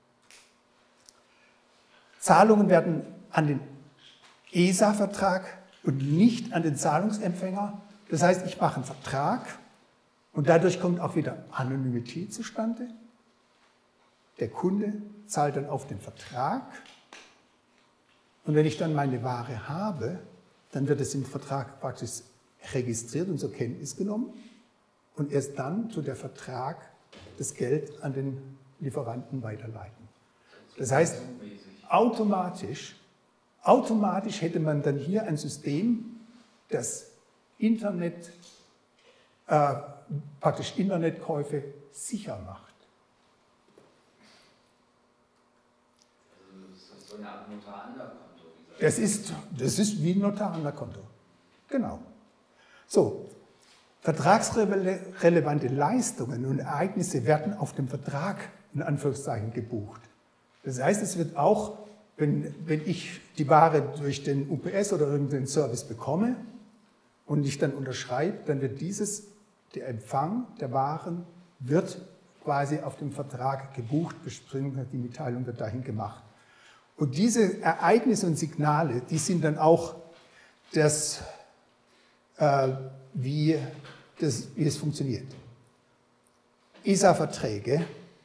Zahlungen werden an den E S A-Vertrag und nicht an den Zahlungsempfänger. Das heißt, ich mache einen Vertrag und dadurch kommt auch wieder Anonymität zustande. Der Kunde zahlt dann auf den Vertrag und wenn ich dann meine Ware habe, dann wird es im Vertrag praktisch registriert und zur Kenntnis genommen und erst dann tut der Vertrag das Geld an den Lieferanten weiterleiten. Das heißt, automatisch, automatisch hätte man dann hier ein System, das Internet, äh, praktisch Internetkäufe sicher macht. Also das ist so eine Art Notar-Anderkonto. Das ist, das ist wie ein Notar-Anderkonto. Genau. So, vertragsrelevante Leistungen und Ereignisse werden auf dem Vertrag in Anführungszeichen gebucht. Das heißt, es wird auch, wenn, wenn ich die Ware durch den U P S oder irgendeinen Service bekomme und ich dann unterschreibe, dann wird dieses, der Empfang der Waren wird quasi auf dem Vertrag gebucht, die Mitteilung wird dahin gemacht. Und diese Ereignisse und Signale, die sind dann auch das, äh, wie, das, wie es funktioniert. E S A-Verträge,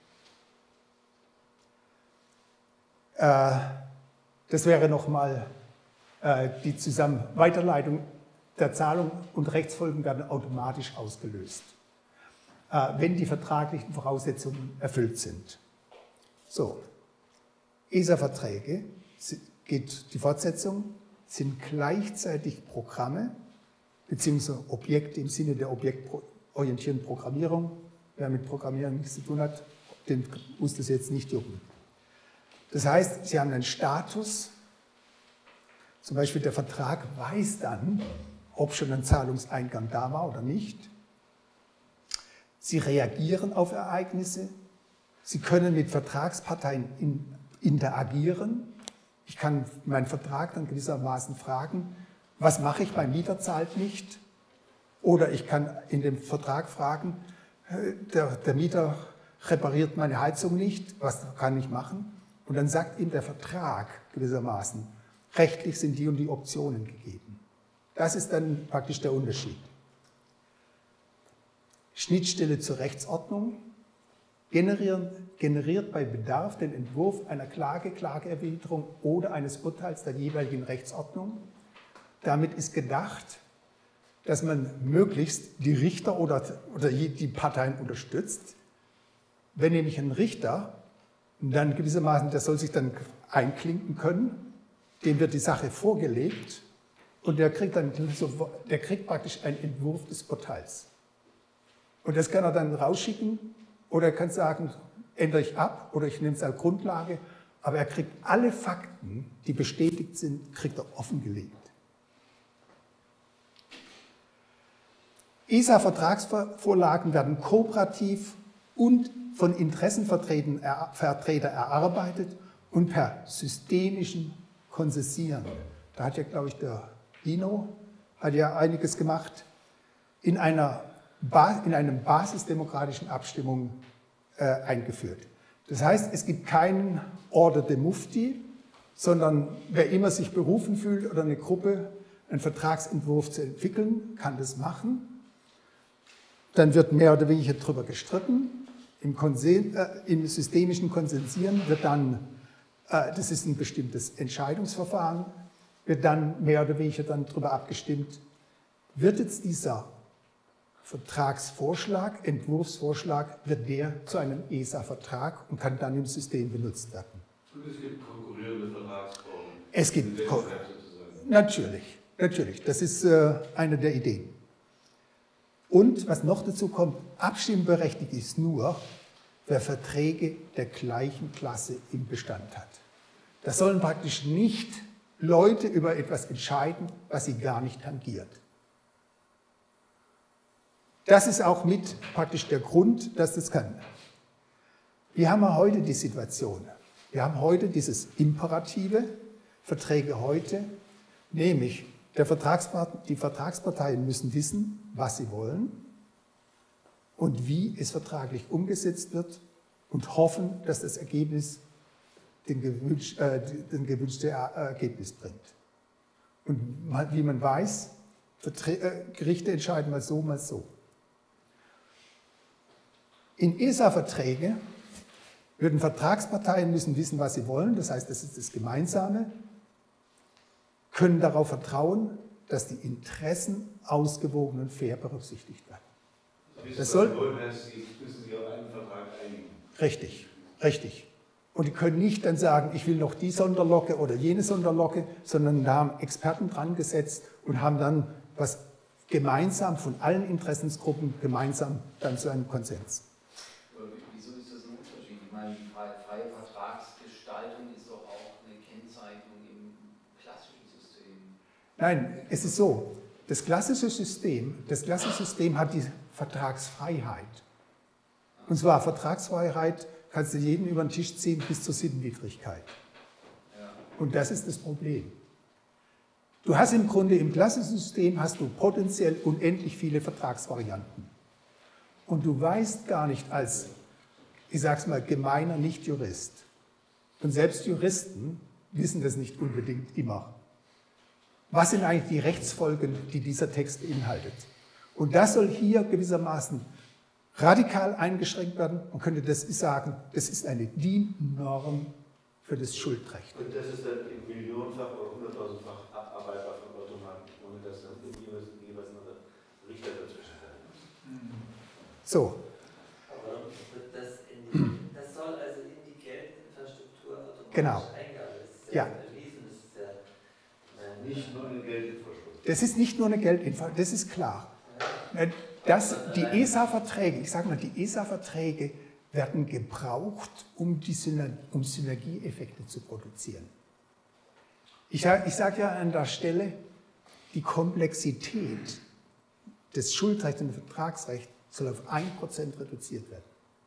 äh, das wäre nochmal äh, die Zusammen Weiterleitung der Zahlung und Rechtsfolgen werden automatisch ausgelöst, äh, wenn die vertraglichen Voraussetzungen erfüllt sind. So. E S A-Verträge, geht die Fortsetzung, sind gleichzeitig Programme bzw. Objekte im Sinne der objektorientierten Programmierung. Wer mit Programmieren nichts zu tun hat, den muss das jetzt nicht jucken. Das heißt, sie haben einen Status, zum Beispiel der Vertrag weiß dann, ob schon ein Zahlungseingang da war oder nicht. Sie reagieren auf Ereignisse, sie können mit Vertragsparteien in interagieren. Ich kann meinen Vertrag dann gewissermaßen fragen, was mache ich, mein Mieter zahlt nicht? Oder ich kann in dem Vertrag fragen, der, der Mieter repariert meine Heizung nicht, was kann ich machen? Und dann sagt ihm der Vertrag gewissermaßen, rechtlich sind die und die Optionen gegeben. Das ist dann praktisch der Unterschied. Schnittstelle zur Rechtsordnung. Generieren, generiert bei Bedarf den Entwurf einer Klage, Klageerwiderung oder eines Urteils der jeweiligen Rechtsordnung. Damit ist gedacht, dass man möglichst die Richter oder, oder die Parteien unterstützt. Wenn nämlich ein Richter dann gewissermaßen, der soll sich dann einklinken können, dem wird die Sache vorgelegt und der kriegt, dann, der kriegt praktisch einen Entwurf des Urteils. Und das kann er dann rausschicken. Oder er kann sagen, ändere ich ab oder ich nehme es als Grundlage, aber er kriegt alle Fakten, die bestätigt sind, kriegt er offengelegt. E S A-Vertragsvorlagen werden kooperativ und von Interessenvertretern erarbeitet und per systemischen Konsensieren. Da hat ja, glaube ich, der Dino hat ja einiges gemacht. In einer in einem basisdemokratischen Abstimmung äh, eingeführt. Das heißt, es gibt keinen Order de Mufti, sondern wer immer sich berufen fühlt oder eine Gruppe, einen Vertragsentwurf zu entwickeln, kann das machen. Dann wird mehr oder weniger darüber gestritten. Im, Konsen äh, im systemischen Konsensieren wird dann, äh, das ist ein bestimmtes Entscheidungsverfahren, wird dann mehr oder weniger dann darüber abgestimmt, wird jetzt dieser Vertragsvorschlag, Entwurfsvorschlag, wird der zu einem E S A-Vertrag und kann dann im System benutzt werden. Und es gibt konkurrierende Vertragsformen. Es gibt, Ko natürlich, natürlich, das ist äh, eine der Ideen. Und was noch dazu kommt, abstimmberechtigt ist nur, wer Verträge der gleichen Klasse im Bestand hat. Das sollen praktisch nicht Leute über etwas entscheiden, was sie gar nicht tangiert. Das ist auch mit praktisch der Grund, dass das kann. Wir haben heute die Situation, wir haben heute dieses Imperative, Verträge heute, nämlich der Vertragspart- die Vertragsparteien müssen wissen, was sie wollen und wie es vertraglich umgesetzt wird und hoffen, dass das Ergebnis den, gewünsch, äh, den gewünschte Ergebnis bringt. Und wie man weiß, Verträ- äh, Gerichte entscheiden mal so, mal so. In E S A-Verträge würden Vertragsparteien müssen wissen, was sie wollen, das heißt, das ist das Gemeinsame, können darauf vertrauen, dass die Interessen ausgewogen und fair berücksichtigt werden. Das soll, Sie müssen sich auf einen Vertrag einigen. richtig, richtig. Und die können nicht dann sagen, ich will noch die Sonderlocke oder jene Sonderlocke, sondern da haben Experten dran gesetzt und haben dann was gemeinsam von allen Interessensgruppen gemeinsam dann zu einem Konsens. Wieso ist das ein Unterschied? Ich meine, die freie, freie Vertragsgestaltung ist doch auch eine Kennzeichnung im klassischen System. Nein, es ist so, das klassische System, das klassische System hat die Vertragsfreiheit. Und zwar Vertragsfreiheit kannst du jeden über den Tisch ziehen bis zur Sittenwidrigkeit. Und das ist das Problem. Du hast im Grunde im klassischen System hast du potenziell unendlich viele Vertragsvarianten. Und du weißt gar nicht als, ich sag's mal, gemeiner Nicht-Jurist. Und selbst Juristen wissen das nicht unbedingt immer. Was sind eigentlich die Rechtsfolgen, die dieser Text beinhaltet? Und das soll hier gewissermaßen radikal eingeschränkt werden. Man könnte das sagen, das ist eine D I N-Norm für das Schuldrecht. Und das ist dann im Millionenfach oder hunderttausendfach abarbeitbar von Automaten, ohne dass dann jeweils ein Richter dazwischen sein muss. So. Aber das, in, das soll also in die Geldinfrastruktur automatisch Genau. eingearbeitet. Das ist Ja. ja erwiesen, das ist ja äh, Nicht nur eine Geldinfrastruktur. Das ist nicht nur eine Geldinfrastruktur, das ist klar. Das, die E S A-Verträge, ich sage mal, die E S A-Verträge werden gebraucht, um, die Syner- um Synergieeffekte zu produzieren. Ich, ich sage ja an der Stelle, die Komplexität des Schuldrechts und Vertragsrechts soll auf ein Prozent reduziert werden.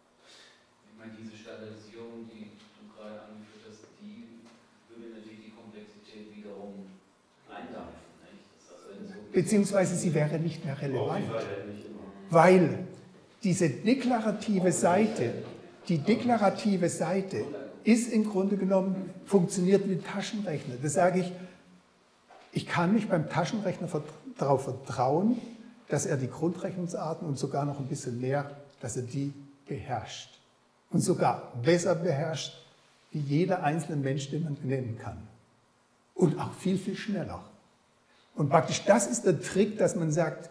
Ich meine, diese Standardisierung, die du gerade angeführt hast, die würde natürlich die Komplexität wiederum eindampfen. Nicht? Das heißt, wenn es so Beziehungsweise sie wäre nicht mehr Auch die relevant. Freiheit nicht immer. Weil diese deklarative Seite, die deklarative Seite ist im Grunde genommen, funktioniert wie ein Taschenrechner. Das sage ich, ich kann mich beim Taschenrechner darauf vertrauen, dass er die Grundrechnungsarten und sogar noch ein bisschen mehr, dass er die beherrscht. Und sogar besser beherrscht, wie jeder einzelne Mensch, den man nennen kann. Und auch viel, viel schneller. Und praktisch das ist der Trick, dass man sagt,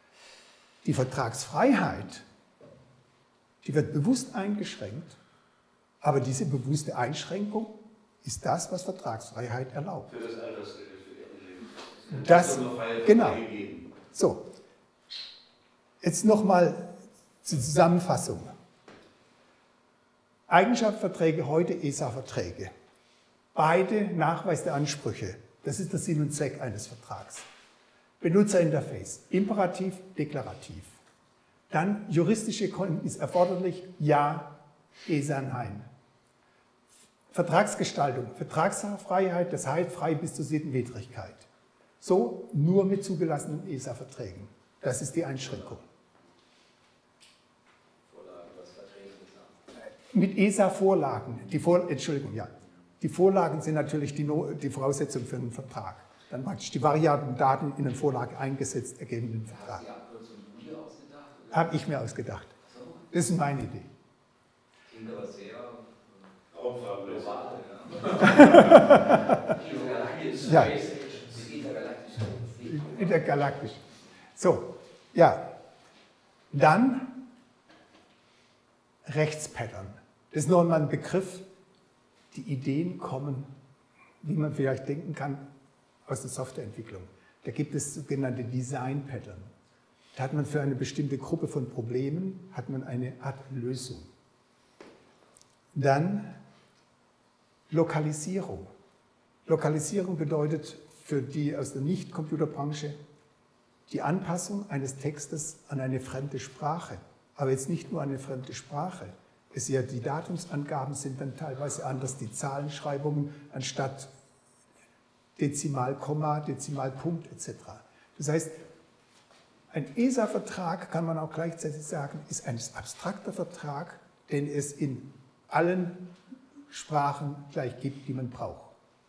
die Vertragsfreiheit, die wird bewusst eingeschränkt, aber diese bewusste Einschränkung ist das, was Vertragsfreiheit erlaubt. Für das Altersgeld, für die Das, genau. Gegeben. So, jetzt nochmal zur Zusammenfassung. Eigenschaftsverträge, heute E S A-Verträge. Beide Nachweis der Ansprüche. Das ist der Sinn und Zweck eines Vertrags. Benutzerinterface, imperativ, deklarativ. Dann juristische Kenntnis erforderlich, ja, E S A nein. Vertragsgestaltung, Vertragsfreiheit, das heißt frei bis zur Sittenwidrigkeit. So nur mit zugelassenen E S A-Verträgen. Das ist die Einschränkung. Vorlagen, was verträglich ist. Mit E S A-Vorlagen, die Vor Entschuldigung, ja. Die Vorlagen sind natürlich die, no die Voraussetzung für einen Vertrag. Dann praktisch die variablen Daten in eine Vorlage eingesetzt, ergeben den Vertrag. Hast du die Abkürzung du dir ausgedacht? Habe ich mir ausgedacht. Das ist meine Idee. Klingt aber sehr Raumfahrtlos. global. Ja. Intergalaktisch. Ja. Intergalaktisch. Intergalaktisch. So, ja. Dann Rechtspattern. Das ist noch einmal ein Begriff. Die Ideen kommen, wie man vielleicht denken kann, aus der Softwareentwicklung. Da gibt es sogenannte Design Pattern. Da hat man für eine bestimmte Gruppe von Problemen hat man eine Art Lösung. Dann Lokalisierung. Lokalisierung bedeutet für die aus der Nicht-Computerbranche die Anpassung eines Textes an eine fremde Sprache. Aber jetzt nicht nur an eine fremde Sprache. Es ja, die Datumsangaben sind dann teilweise anders, die Zahlenschreibungen anstatt Dezimal, Komma, Dezimalpunkt et cetera. Das heißt, ein E S A-Vertrag, kann man auch gleichzeitig sagen, ist ein abstrakter Vertrag, den es in allen Sprachen gleich gibt, die man braucht.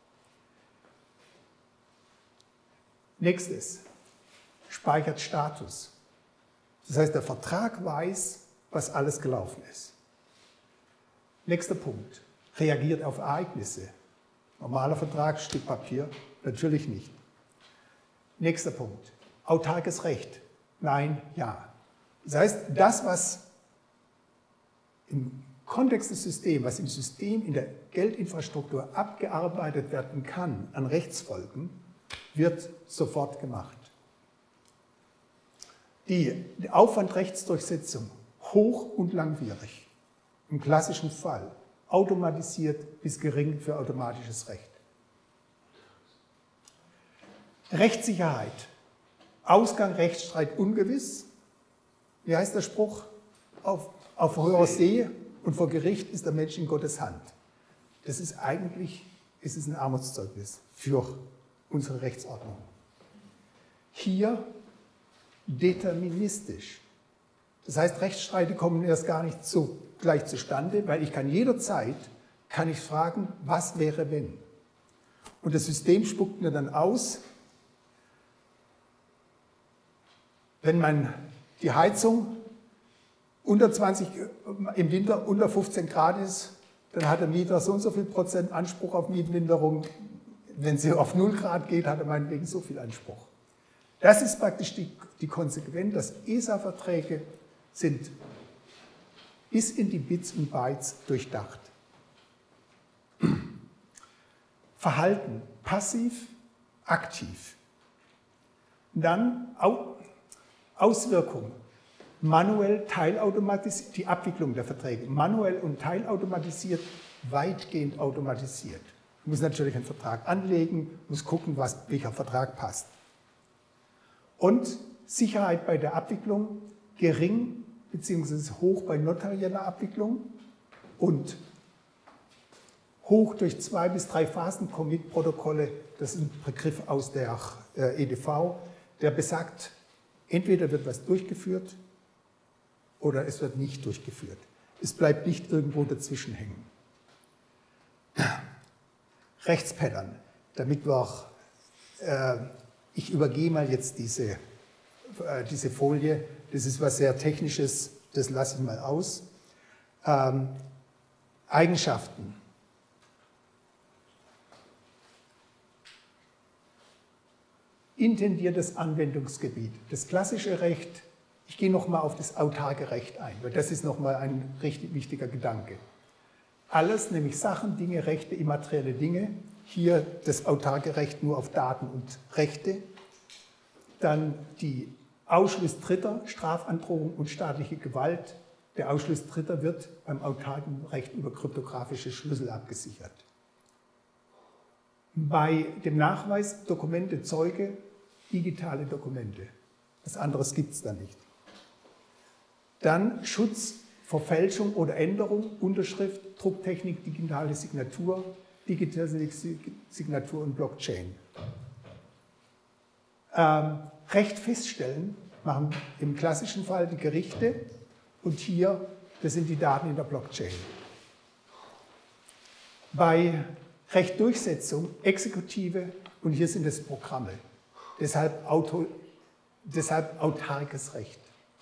Nächstes, speichert Status. Das heißt, der Vertrag weiß, was alles gelaufen ist. Nächster Punkt, reagiert auf Ereignisse. Normaler Vertrag, Stück Papier, natürlich nicht. Nächster Punkt, autarkes Recht. Nein, ja. Das heißt, das, was im Kontext des Systems, was im System, in der Geldinfrastruktur abgearbeitet werden kann an Rechtsfolgen, wird sofort gemacht. Die Aufwand-Rechtsdurchsetzung hoch und langwierig, im klassischen Fall automatisiert bis gering für automatisches Recht. Rechtssicherheit, Ausgang Rechtsstreit ungewiss. Wie heißt der Spruch? Auf, auf hoher See und vor Gericht ist der Mensch in Gottes Hand. Das ist eigentlich ist es ein Armutszeugnis für unsere Rechtsordnung. Hier deterministisch. Das heißt, Rechtsstreite kommen erst gar nicht so gleich zustande, weil ich kann jederzeit kann ich fragen, was wäre wenn? Und das System spuckt mir dann aus, wenn man die Heizung unter zwanzig, im Winter unter fünfzehn Grad ist, dann hat der Mieter so und so viel Prozent Anspruch auf Mietminderung. Wenn sie auf null Grad geht, hat er meinetwegen so viel Anspruch. Das ist praktisch die, die Konsequenz, dass E S A-Verträge sind bis in die Bits und Bytes durchdacht. Verhalten, passiv, aktiv. Dann Auswirkungen, manuell, teilautomatisiert, die Abwicklung der Verträge, manuell und teilautomatisiert, weitgehend automatisiert. Ich muss natürlich einen Vertrag anlegen, muss gucken, was, welcher Vertrag passt. Und Sicherheit bei der Abwicklung, gering bzw. hoch bei notarieller Abwicklung und hoch durch zwei bis drei Phasen-Commit-Protokolle, das ist ein Begriff aus der E D V, der besagt, entweder wird was durchgeführt oder es wird nicht durchgeführt. Es bleibt nicht irgendwo dazwischen hängen. Rechtspattern, damit wir auch, äh, ich übergehe mal jetzt diese, äh, diese Folie, das ist was sehr Technisches, das lasse ich mal aus. Ähm, Eigenschaften. Intendiertes Anwendungsgebiet. Das klassische Recht, ich gehe nochmal auf das autarke Recht ein, weil das ist nochmal ein richtig wichtiger Gedanke. Alles, nämlich Sachen, Dinge, Rechte, immaterielle Dinge. Hier das autarke Recht nur auf Daten und Rechte. Dann die Ausschluss Dritter, Strafandrohung und staatliche Gewalt. Der Ausschluss Dritter wird beim autarken Recht über kryptografische Schlüssel abgesichert. Bei dem Nachweis Dokumente, Zeuge, digitale Dokumente. Was anderes gibt es da nicht. Dann Schutz vor Fälschung oder Änderung, Unterschrift, Drucktechnik, digitale Signatur, digitale Signatur und Blockchain. Ähm, Recht feststellen machen im klassischen Fall die Gerichte und hier, das sind die Daten in der Blockchain. Bei Rechtdurchsetzung, Exekutive und hier sind es Programme. Deshalb, Auto, deshalb autarkes Recht.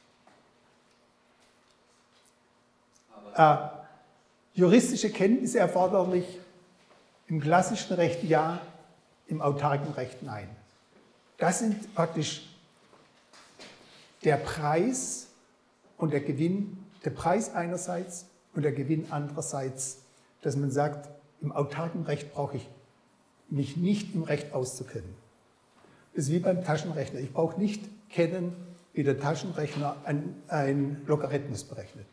Äh, juristische Kenntnisse erforderlich, im klassischen Recht ja, im autarken Recht nein. Das sind praktisch der Preis und der Gewinn, der Preis einerseits und der Gewinn andererseits, dass man sagt, im autarken Recht brauche ich mich nicht im Recht auszukennen. Das ist wie beim Taschenrechner. Ich brauche nicht kennen, wie der Taschenrechner ein, ein Logarithmus berechnet.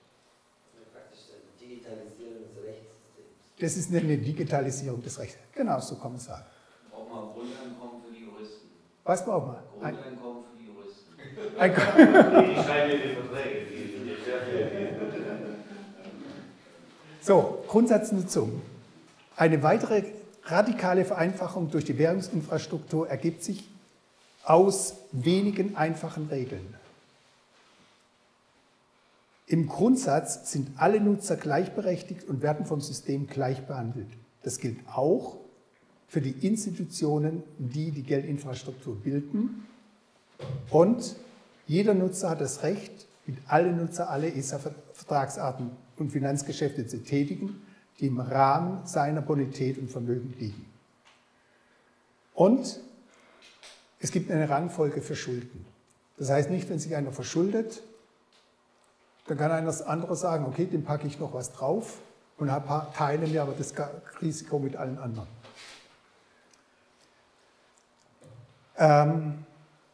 Das ist eine Digitalisierung des Rechts. Genau, so kann man sagen. Braucht man Grundeinkommen für die Juristen? Was braucht man? Grundeinkommen für die Juristen. Ein Die schreiben ja die Verträge. So, Grundsatznutzung. Eine weitere radikale Vereinfachung durch die Währungsinfrastruktur ergibt sich aus wenigen einfachen Regeln. Im Grundsatz sind alle Nutzer gleichberechtigt und werden vom System gleich behandelt. Das gilt auch für die Institutionen, die die Geldinfrastruktur bilden. Und jeder Nutzer hat das Recht, mit allen Nutzer alle E S A-Vertragsarten und Finanzgeschäfte zu tätigen, die im Rahmen seiner Bonität und Vermögen liegen. Und es gibt eine Rangfolge für Schulden. Das heißt nicht, wenn sich einer verschuldet, Dann kann einer das andere sagen, okay, dem packe ich noch was drauf und teile mir aber das Risiko mit allen anderen. Ähm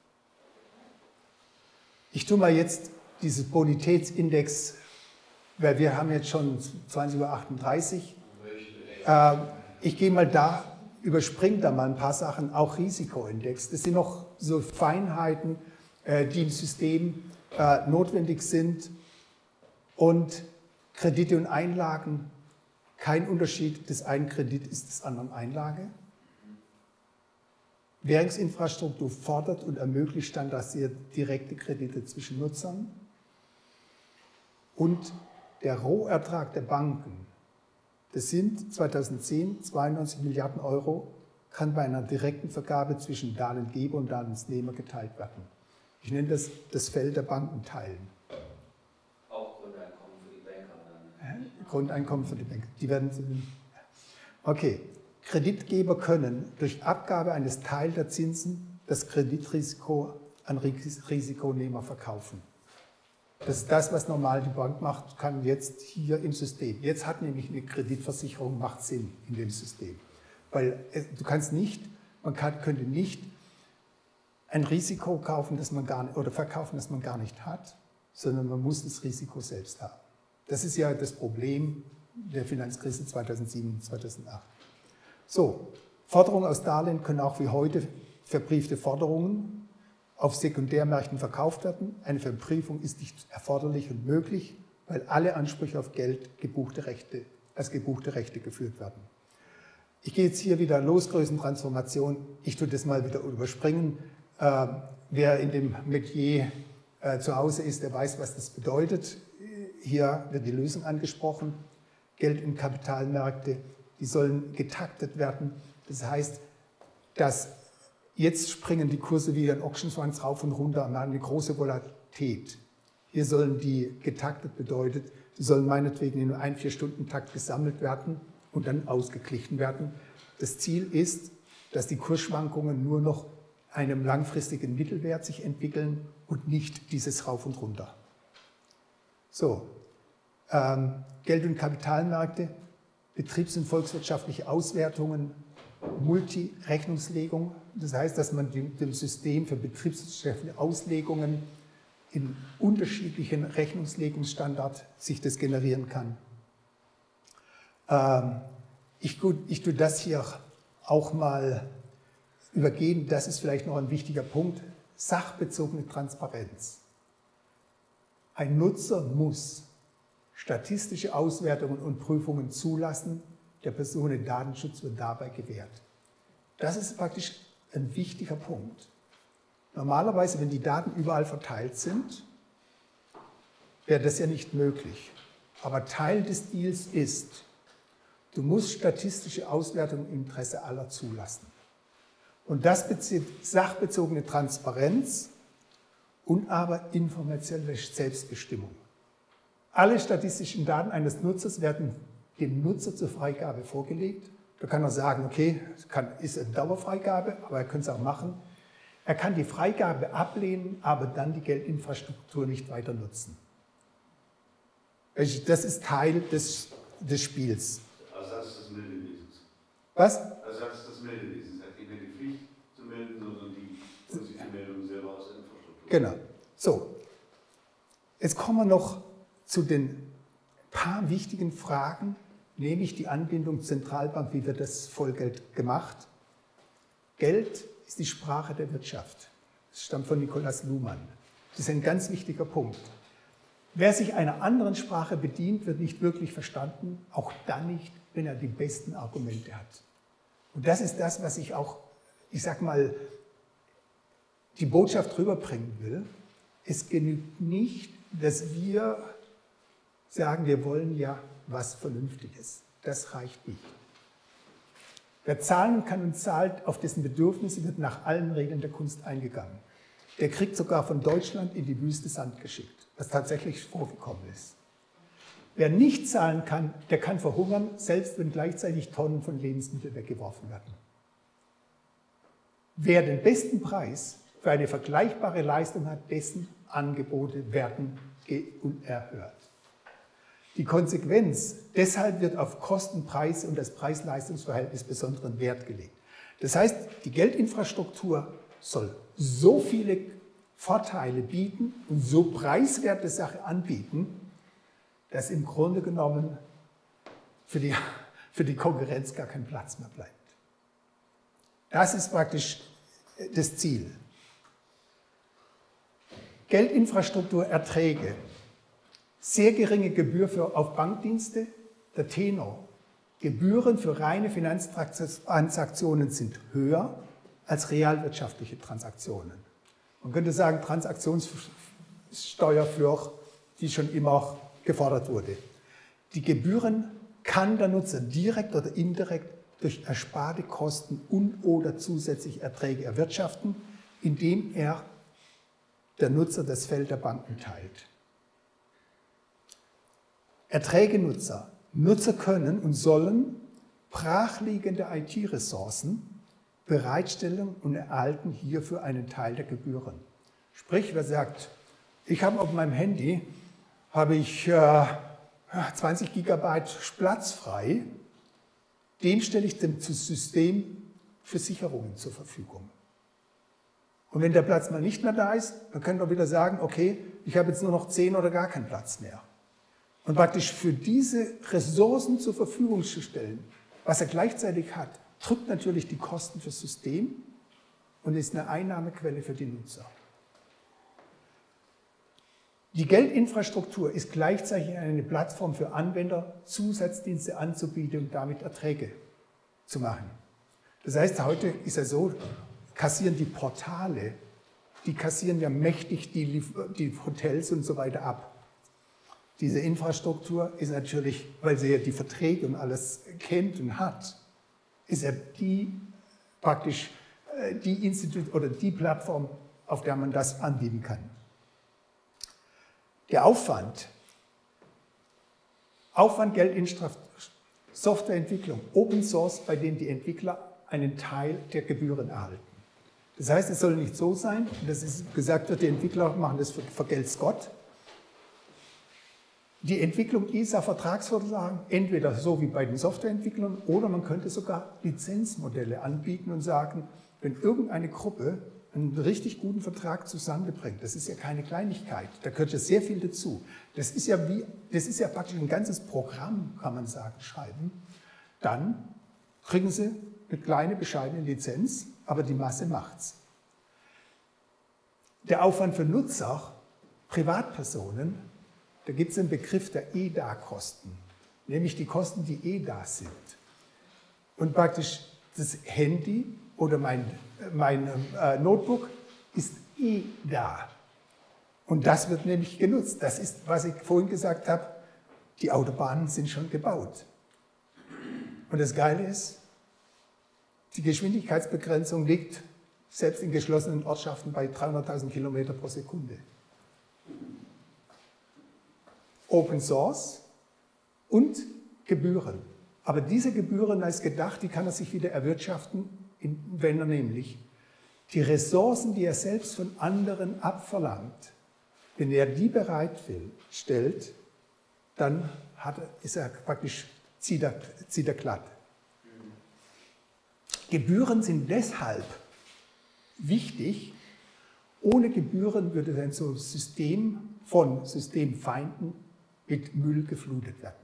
ich tue mal jetzt dieses Bonitätsindex, weil wir haben jetzt schon zwanzig Uhr achtunddreißig. Äh, ich gehe mal da, überspringe da mal ein paar Sachen, auch Risikoindex. Das sind noch so Feinheiten, äh, die im System äh, notwendig sind. Und Kredite und Einlagen, kein Unterschied des einen Kredit ist des anderen Einlage. Währungsinfrastruktur fordert und ermöglicht standardisierte direkte Kredite zwischen Nutzern. Und der Rohertrag der Banken, das sind zweitausendzehn zweiundneunzig Milliarden Euro, kann bei einer direkten Vergabe zwischen Darlehensgeber und Darlehensnehmer geteilt werden. Ich nenne das das Feld der Banken teilen. Auch Grundeinkommen für die Banker dann. Grundeinkommen für die Banker. Die werden. Okay. Kreditgeber können durch Abgabe eines Teils der Zinsen das Kreditrisiko an Risikonehmer verkaufen. Das ist das, was normal die Bank macht, kann jetzt hier im System. Jetzt hat nämlich eine Kreditversicherung, macht Sinn in dem System. Weil du kannst nicht, man kann, könnte nicht ein Risiko kaufen, das man gar nicht, oder verkaufen, das man gar nicht hat, sondern man muss das Risiko selbst haben. Das ist ja das Problem der Finanzkrise zweitausendsieben, zweitausendacht. So, Forderungen aus Darlehen können auch wie heute verbriefte Forderungen auf Sekundärmärkten verkauft werden. Eine Verbriefung ist nicht erforderlich und möglich, weil alle Ansprüche auf Geld gebuchte Rechte, als gebuchte Rechte geführt werden. Ich gehe jetzt hier wieder los, Größentransformation. Ich tue das mal wieder überspringen. Äh, wer in dem Metier äh, zu Hause ist, der weiß, was das bedeutet. Hier wird die Lösung angesprochen. Geld- und Kapitalmärkte, die sollen getaktet werden. Das heißt, dass jetzt springen die Kurse wie ein Ochsenschwanz rauf und runter und haben eine große Volatilität. Hier sollen die getaktet bedeutet, die sollen meinetwegen in einem Vier-Stunden-Takt gesammelt werden und dann ausgeglichen werden. Das Ziel ist, dass die Kursschwankungen nur noch einem langfristigen Mittelwert sich entwickeln und nicht dieses Rauf und Runter. So, ähm, Geld- und Kapitalmärkte, Betriebs- und volkswirtschaftliche Auswertungen, Multirechnungslegung. Das heißt, dass man dem System für betriebswirtschaftliche Auslegungen in unterschiedlichen Rechnungslegungsstandards sich das generieren kann. Ähm, ich, gut, ich tue das hier auch mal übergehen. Das ist vielleicht noch ein wichtiger Punkt. Sachbezogene Transparenz. Ein Nutzer muss statistische Auswertungen und Prüfungen zulassen, der Personendatenschutz wird dabei gewährt. Das ist praktisch ein wichtiger Punkt. Normalerweise, wenn die Daten überall verteilt sind, wäre das ja nicht möglich. Aber Teil des Deals ist, du musst statistische Auswertungen im Interesse aller zulassen. Und das bezieht sachbezogene Transparenz und aber informationelle Selbstbestimmung. Alle statistischen Daten eines Nutzers werden dem Nutzer zur Freigabe vorgelegt. Da kann er sagen, okay, es kann, ist eine Dauerfreigabe, aber er könnte es auch machen. Er kann die Freigabe ablehnen, aber dann die Geldinfrastruktur nicht weiter nutzen. Das ist Teil des, des Spiels. Ersatz des Meldewesens. Was? Ersatz des Meldewesens. Er hat nicht mehr die Pflicht zu melden, sondern die, und sich die Meldung selber aus der Infrastruktur. Genau. So, jetzt kommen wir noch zu den paar wichtigen Fragen, nämlich die Anbindung Zentralbank, wie wird das Vollgeld gemacht? Geld ist die Sprache der Wirtschaft. Das stammt von Nikolaus Luhmann. Das ist ein ganz wichtiger Punkt. Wer sich einer anderen Sprache bedient, wird nicht wirklich verstanden, auch dann nicht, wenn er die besten Argumente hat. Und das ist das, was ich auch, ich sag mal, die Botschaft rüberbringen will. Es genügt nicht, dass wir sagen, wir wollen ja was Vernünftiges. Das reicht nicht. Wer zahlen kann und zahlt, auf dessen Bedürfnisse wird nach allen Regeln der Kunst eingegangen. Der kriegt sogar von Deutschland in die Wüste Sand geschickt, was tatsächlich vorgekommen ist. Wer nicht zahlen kann, der kann verhungern, selbst wenn gleichzeitig Tonnen von Lebensmitteln weggeworfen werden. Wer den besten Preis für eine vergleichbare Leistung hat, dessen Angebote werden unerhört. Die Konsequenz, deshalb wird auf Kosten, Preis und das Preis-Leistungs-Verhältnis besonderen Wert gelegt. Das heißt, die Geldinfrastruktur soll so viele Vorteile bieten und so preiswerte Sachen anbieten, dass im Grunde genommen für die, für die Konkurrenz gar kein Platz mehr bleibt. Das ist praktisch das Ziel. Geldinfrastrukturerträge, sehr geringe Gebühr für, auf Bankdienste, der Tenor. Gebühren für reine Finanztransaktionen sind höher als realwirtschaftliche Transaktionen. Man könnte sagen, Transaktionssteuer für, die schon immer gefordert wurde. Die Gebühren kann der Nutzer direkt oder indirekt durch ersparte Kosten und oder zusätzliche Erträge erwirtschaften, indem er der Nutzer das Feld der Banken teilt. Erträgenutzer. Nutzer können und sollen brachliegende I T-Ressourcen bereitstellen und erhalten hierfür einen Teil der Gebühren. Sprich, wer sagt, ich habe auf meinem Handy habe ich äh, zwanzig Gigabyte Platz frei, dem stelle ich dem System für Sicherungen zur Verfügung. Und wenn der Platz mal nicht mehr da ist, dann können wir wieder sagen, okay, ich habe jetzt nur noch zehn oder gar keinen Platz mehr. Und praktisch für diese Ressourcen zur Verfügung zu stellen, was er gleichzeitig hat, drückt natürlich die Kosten fürs System und ist eine Einnahmequelle für die Nutzer. Die Geldinfrastruktur ist gleichzeitig eine Plattform für Anwender, Zusatzdienste anzubieten und damit Erträge zu machen. Das heißt, heute ist ja so, kassieren die Portale, die kassieren ja mächtig die, die Hotels und so weiter ab. Diese Infrastruktur ist natürlich, weil sie ja die Verträge und alles kennt und hat, ist ja die praktisch die Institut oder die Plattform, auf der man das anbieten kann. Der Aufwand, Aufwand, Geldinfrastruktur, Softwareentwicklung, Open Source, bei denen die Entwickler einen Teil der Gebühren erhalten. Das heißt, es soll nicht so sein, dass es gesagt wird, die Entwickler machen das für, für Geld Gott. Die Entwicklung dieser Vertragsvorlagen, entweder so wie bei den Softwareentwicklern, oder man könnte sogar Lizenzmodelle anbieten und sagen, wenn irgendeine Gruppe einen richtig guten Vertrag zustande bringt, das ist ja keine Kleinigkeit, da gehört ja sehr viel dazu. Das ist ja, wie, das ist ja praktisch ein ganzes Programm, kann man sagen, schreiben. Dann kriegen sie eine kleine, bescheidene Lizenz, aber die Masse macht's. Der Aufwand für Nutzer, Privatpersonen, da gibt es einen Begriff der E D A-Kosten, nämlich die Kosten, die eh da sind. Und praktisch das Handy oder mein, mein äh, Notebook ist eh da. Und das wird nämlich genutzt. Das ist, was ich vorhin gesagt habe, die Autobahnen sind schon gebaut. Und das Geile ist, die Geschwindigkeitsbegrenzung liegt selbst in geschlossenen Ortschaften bei dreihunderttausend Kilometer pro Sekunde. Open Source und Gebühren. Aber diese Gebühren, da ist gedacht, die kann er sich wieder erwirtschaften, wenn er nämlich die Ressourcen, die er selbst von anderen abverlangt, wenn er die bereitstellt, dann hat er, ist er praktisch, zieht er, zieht er glatt. Gebühren sind deshalb wichtig. Ohne Gebühren würde dann so ein System von Systemfeinden mit Müll geflutet werden.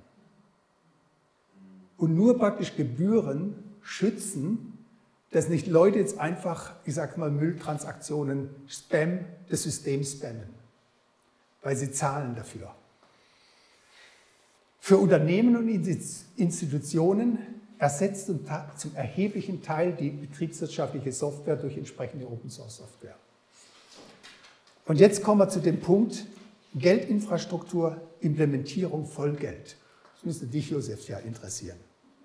Und nur praktisch Gebühren schützen, dass nicht Leute jetzt einfach, ich sag mal, Mülltransaktionen, Spam, das System spammen, weil sie zahlen dafür. Für Unternehmen und Institutionen ersetzt zum erheblichen Teil die betriebswirtschaftliche Software durch entsprechende Open-Source-Software. Und jetzt kommen wir zu dem Punkt, Geldinfrastruktur, Implementierung, Vollgeld. Das müsste dich, Josef, ja interessieren.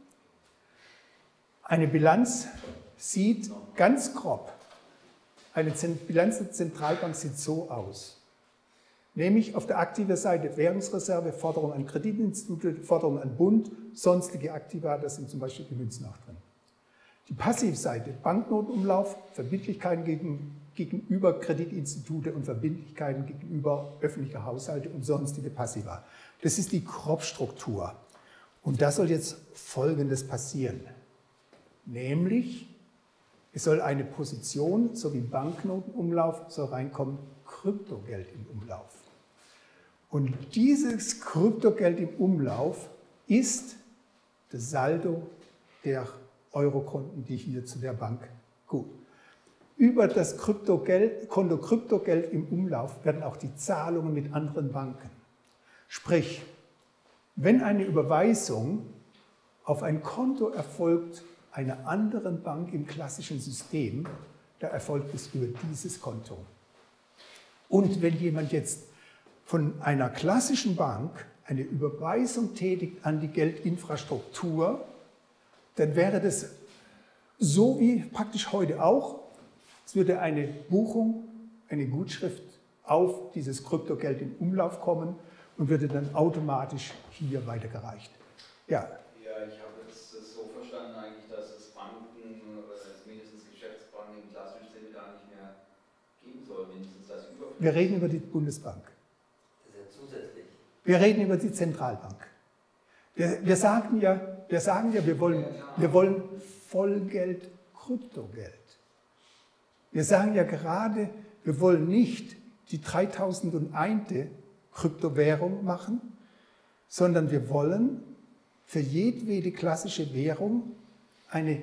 Eine Bilanz sieht ganz grob, eine Bilanz der Zentralbank sieht so aus. Nämlich auf der aktiven Seite Währungsreserve, Forderungen an Kreditinstitute, Forderungen an Bund, sonstige Aktiva, da sind zum Beispiel die Münzen auch drin. Die Passivseite, Banknotenumlauf, Verbindlichkeiten gegen, gegenüber Kreditinstitute und Verbindlichkeiten gegenüber öffentlicher Haushalte und sonstige Passiva. Das ist die Grobstruktur. Und da soll jetzt Folgendes passieren. Nämlich, es soll eine Position, so wie Banknotenumlauf, soll reinkommen, Kryptogeld im Umlauf. Und dieses Kryptogeld im Umlauf ist das Saldo der Eurokonten, die hier zu der Bank gut. Über das Kryptogeld, Konto Kryptogeld im Umlauf werden auch die Zahlungen mit anderen Banken. Sprich, wenn eine Überweisung auf ein Konto erfolgt einer anderen Bank im klassischen System, da erfolgt es über dieses Konto. Und wenn jemand jetzt von einer klassischen Bank eine Überweisung tätigt an die Geldinfrastruktur, dann wäre das so wie praktisch heute auch. Es würde eine Buchung, eine Gutschrift auf dieses Kryptogeld in Umlauf kommen und würde dann automatisch hier weitergereicht. Ja. Ja, ich habe das so verstanden eigentlich, dass es Banken, also mindestens Geschäftsbanken im klassischen Sinne gar nicht mehr geben soll, mindestens das Überfluss. Wir reden über die Bundesbank. Das ist ja zusätzlich. Wir reden über die Zentralbank. Wir, wir, sagen, ja, wir sagen ja, wir wollen, wir wollen Vollgeld, Kryptogeld. Wir sagen ja gerade, wir wollen nicht die dreitausendeins. Kryptowährung machen, sondern wir wollen für jedwede klassische Währung eine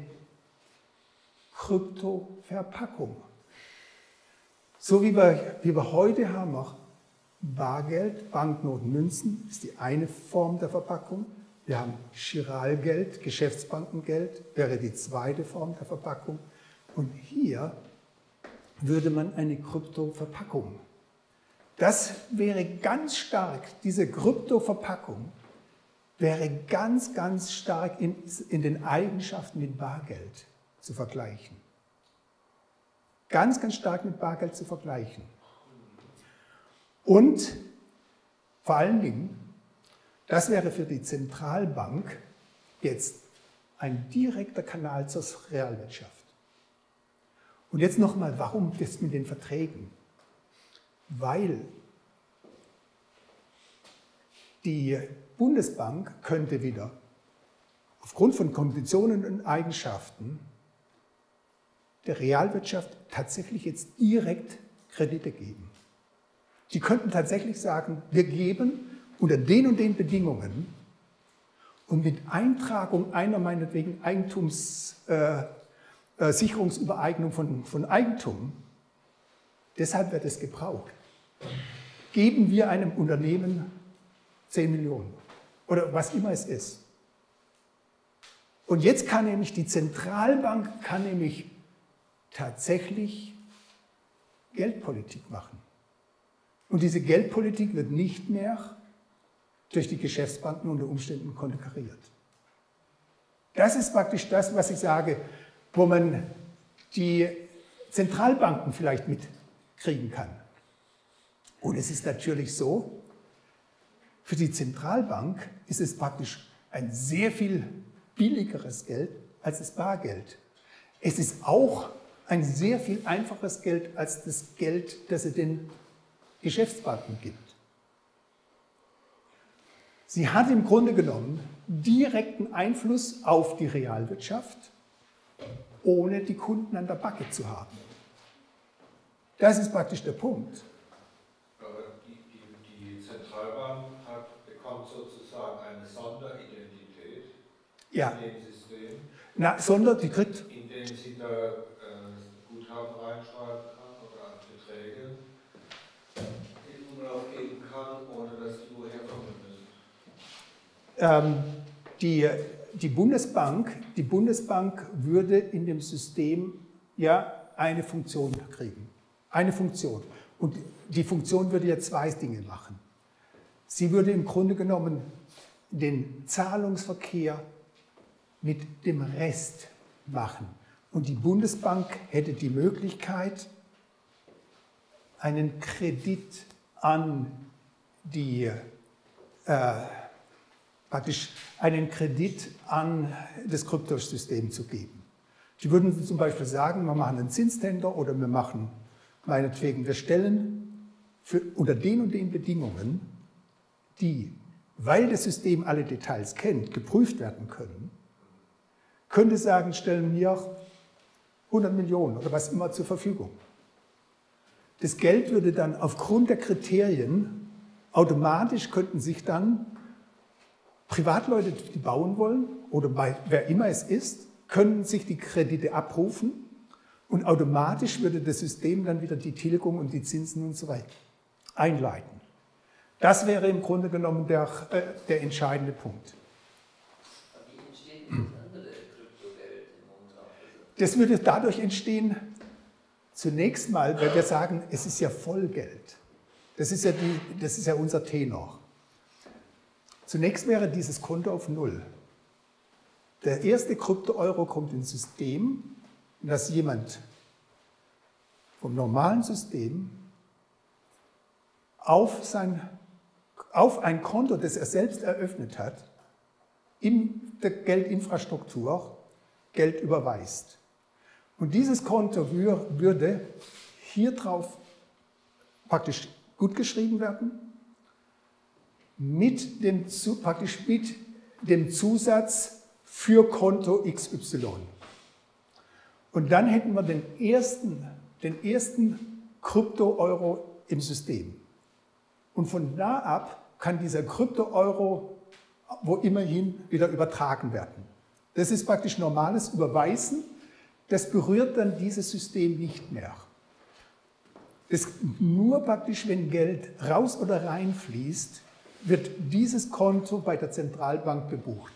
Kryptoverpackung. So wie wir, wie wir heute haben, auch Bargeld, Banknoten, Münzen, ist die eine Form der Verpackung. Wir haben Chiralgeld, Geschäftsbankengeld, wäre die zweite Form der Verpackung. Und hier würde man eine Kryptoverpackung. Das wäre ganz stark, diese Kryptoverpackung wäre ganz, ganz stark in, in den Eigenschaften mit Bargeld zu vergleichen. Ganz, ganz stark mit Bargeld zu vergleichen. Und vor allen Dingen, das wäre für die Zentralbank jetzt ein direkter Kanal zur Realwirtschaft. Und jetzt nochmal, warum das mit den Verträgen? Weil die Bundesbank könnte wieder aufgrund von Konditionen und Eigenschaften der Realwirtschaft tatsächlich jetzt direkt Kredite geben. Die könnten tatsächlich sagen, wir geben unter den und den Bedingungen und mit Eintragung einer meinetwegen Eigentumssicherungsübereignung äh, von, von Eigentum, deshalb wird es gebraucht, geben wir einem Unternehmen zehn Millionen oder was immer es ist. Und jetzt kann nämlich die Zentralbank kann nämlich tatsächlich Geldpolitik machen. Und diese Geldpolitik wird nicht mehr durch die Geschäftsbanken unter Umständen konterkariert. Das ist praktisch das, was ich sage, wo man die Zentralbanken vielleicht mitkriegen kann. Und es ist natürlich so, für die Zentralbank ist es praktisch ein sehr viel billigeres Geld als das Bargeld. Es ist auch ein sehr viel einfacheres Geld als das Geld, das sie den Geschäftsbanken gibt. Sie hat im Grunde genommen direkten Einfluss auf die Realwirtschaft, ohne die Kunden an der Backe zu haben. Das ist praktisch der Punkt. Aber die, die, die Zentralbank hat, bekommt sozusagen eine Sonderidentität Ja. in dem System, Na, sondern die kriegt. in dem sie da äh, Guthaben reinschreiben kann oder Beträge in Umlauf geben kann, ohne dass die woher kommen müssen. Ähm, die, die, Bundesbank, die Bundesbank würde in dem System ja eine Funktion kriegen. Eine Funktion. Und die Funktion würde ja zwei Dinge machen. Sie würde im Grunde genommen den Zahlungsverkehr mit dem Rest machen. Und die Bundesbank hätte die Möglichkeit, einen Kredit an die, äh, praktisch einen Kredit an das Kryptosystem zu geben. Die würden zum Beispiel sagen, wir machen einen Zinstender oder wir machen, meinetwegen, wir stellen für, unter den und den Bedingungen, die, weil das System alle Details kennt, geprüft werden können, könnte sagen, stellen wir hundert Millionen oder was immer zur Verfügung. Das Geld würde dann aufgrund der Kriterien automatisch, könnten sich dann Privatleute, die bauen wollen oder bei wer immer es ist, können sich die Kredite abrufen und automatisch würde das System dann wieder die Tilgung und die Zinsen und so weiter einleiten. Das wäre im Grunde genommen der, äh, der entscheidende Punkt. Aber wie entsteht denn das andere Kryptogeld im Umlauf? Das würde dadurch entstehen, zunächst mal, weil wir sagen, es ist ja Vollgeld. Das ist ja, die, das ist ja unser Tenor. Zunächst wäre dieses Konto auf Null. Der erste Krypto-Euro kommt ins System, dass jemand vom normalen System auf, sein, auf ein Konto, das er selbst eröffnet hat, in der Geldinfrastruktur Geld überweist. Und dieses Konto würde hier drauf praktisch gut geschrieben werden, mit dem, praktisch mit dem Zusatz für Konto X Y. Und dann hätten wir den ersten, den ersten Krypto-Euro im System. Und von da ab kann dieser Krypto-Euro wo immerhin wieder übertragen werden. Das ist praktisch normales Überweisen, das berührt dann dieses System nicht mehr. Das nur praktisch, wenn Geld raus oder rein fließt, wird dieses Konto bei der Zentralbank gebucht.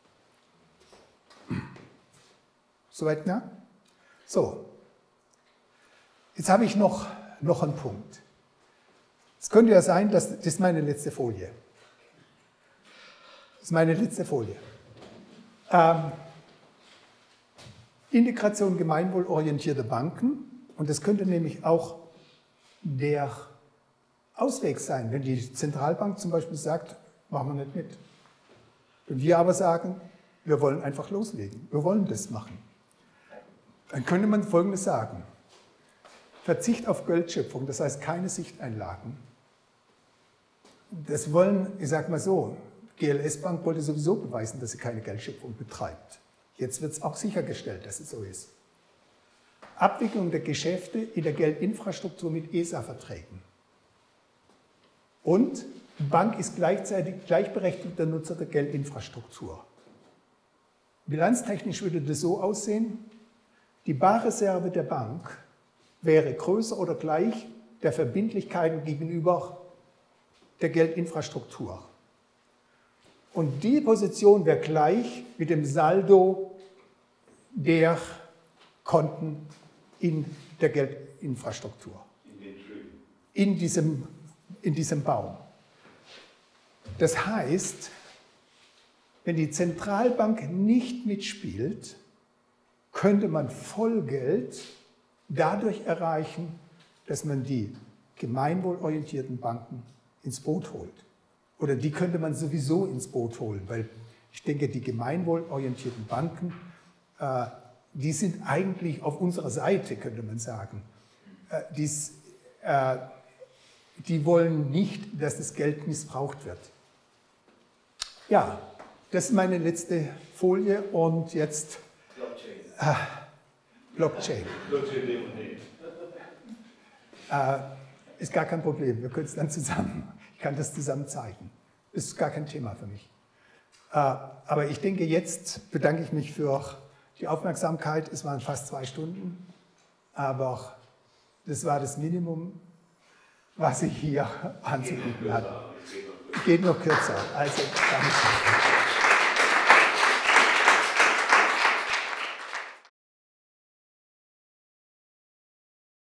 Soweit, ja? So. Jetzt habe ich noch, noch einen Punkt. Es könnte ja sein, dass das ist meine letzte Folie. Das ist meine letzte Folie. Ähm, Integration gemeinwohlorientierter Banken. Und das könnte nämlich auch der Ausweg sein, wenn die Zentralbank zum Beispiel sagt, machen wir nicht mit. Und wir aber sagen, wir wollen einfach loslegen, wir wollen das machen. Dann könnte man Folgendes sagen. Verzicht auf Geldschöpfung, das heißt keine Sichteinlagen. Das wollen, ich sage mal so, G L S-Bank wollte sowieso beweisen, dass sie keine Geldschöpfung betreibt. Jetzt wird es auch sichergestellt, dass es so ist. Abwicklung der Geschäfte in der Geldinfrastruktur mit E S A-Verträgen. Und die Bank ist gleichzeitig gleichberechtigter Nutzer der Geldinfrastruktur. Bilanztechnisch würde das so aussehen, die Barreserve der Bank wäre größer oder gleich der Verbindlichkeiten gegenüber der Geldinfrastruktur. Und die Position wäre gleich mit dem Saldo der Konten in der Geldinfrastruktur. In diesem, in diesem Baum. Das heißt, wenn die Zentralbank nicht mitspielt, könnte man Vollgeld dadurch erreichen, dass man die gemeinwohlorientierten Banken ins Boot holt. Oder die könnte man sowieso ins Boot holen, weil ich denke, die gemeinwohlorientierten Banken, äh, die sind eigentlich auf unserer Seite, könnte man sagen. Äh, dies, äh, die wollen nicht, dass das Geld missbraucht wird. Ja, das ist meine letzte Folie und jetzt Blockchain. Äh, Blockchain. Blockchain äh, ist gar kein Problem, wir können es dann zusammen, ich kann das zusammen zeigen. Ist gar kein Thema für mich. Äh, aber ich denke, jetzt bedanke ich mich für die Aufmerksamkeit. Es waren fast zwei Stunden, aber das war das Minimum, was ich hier anzubieten hatte. Geht noch kürzer. Also, danke.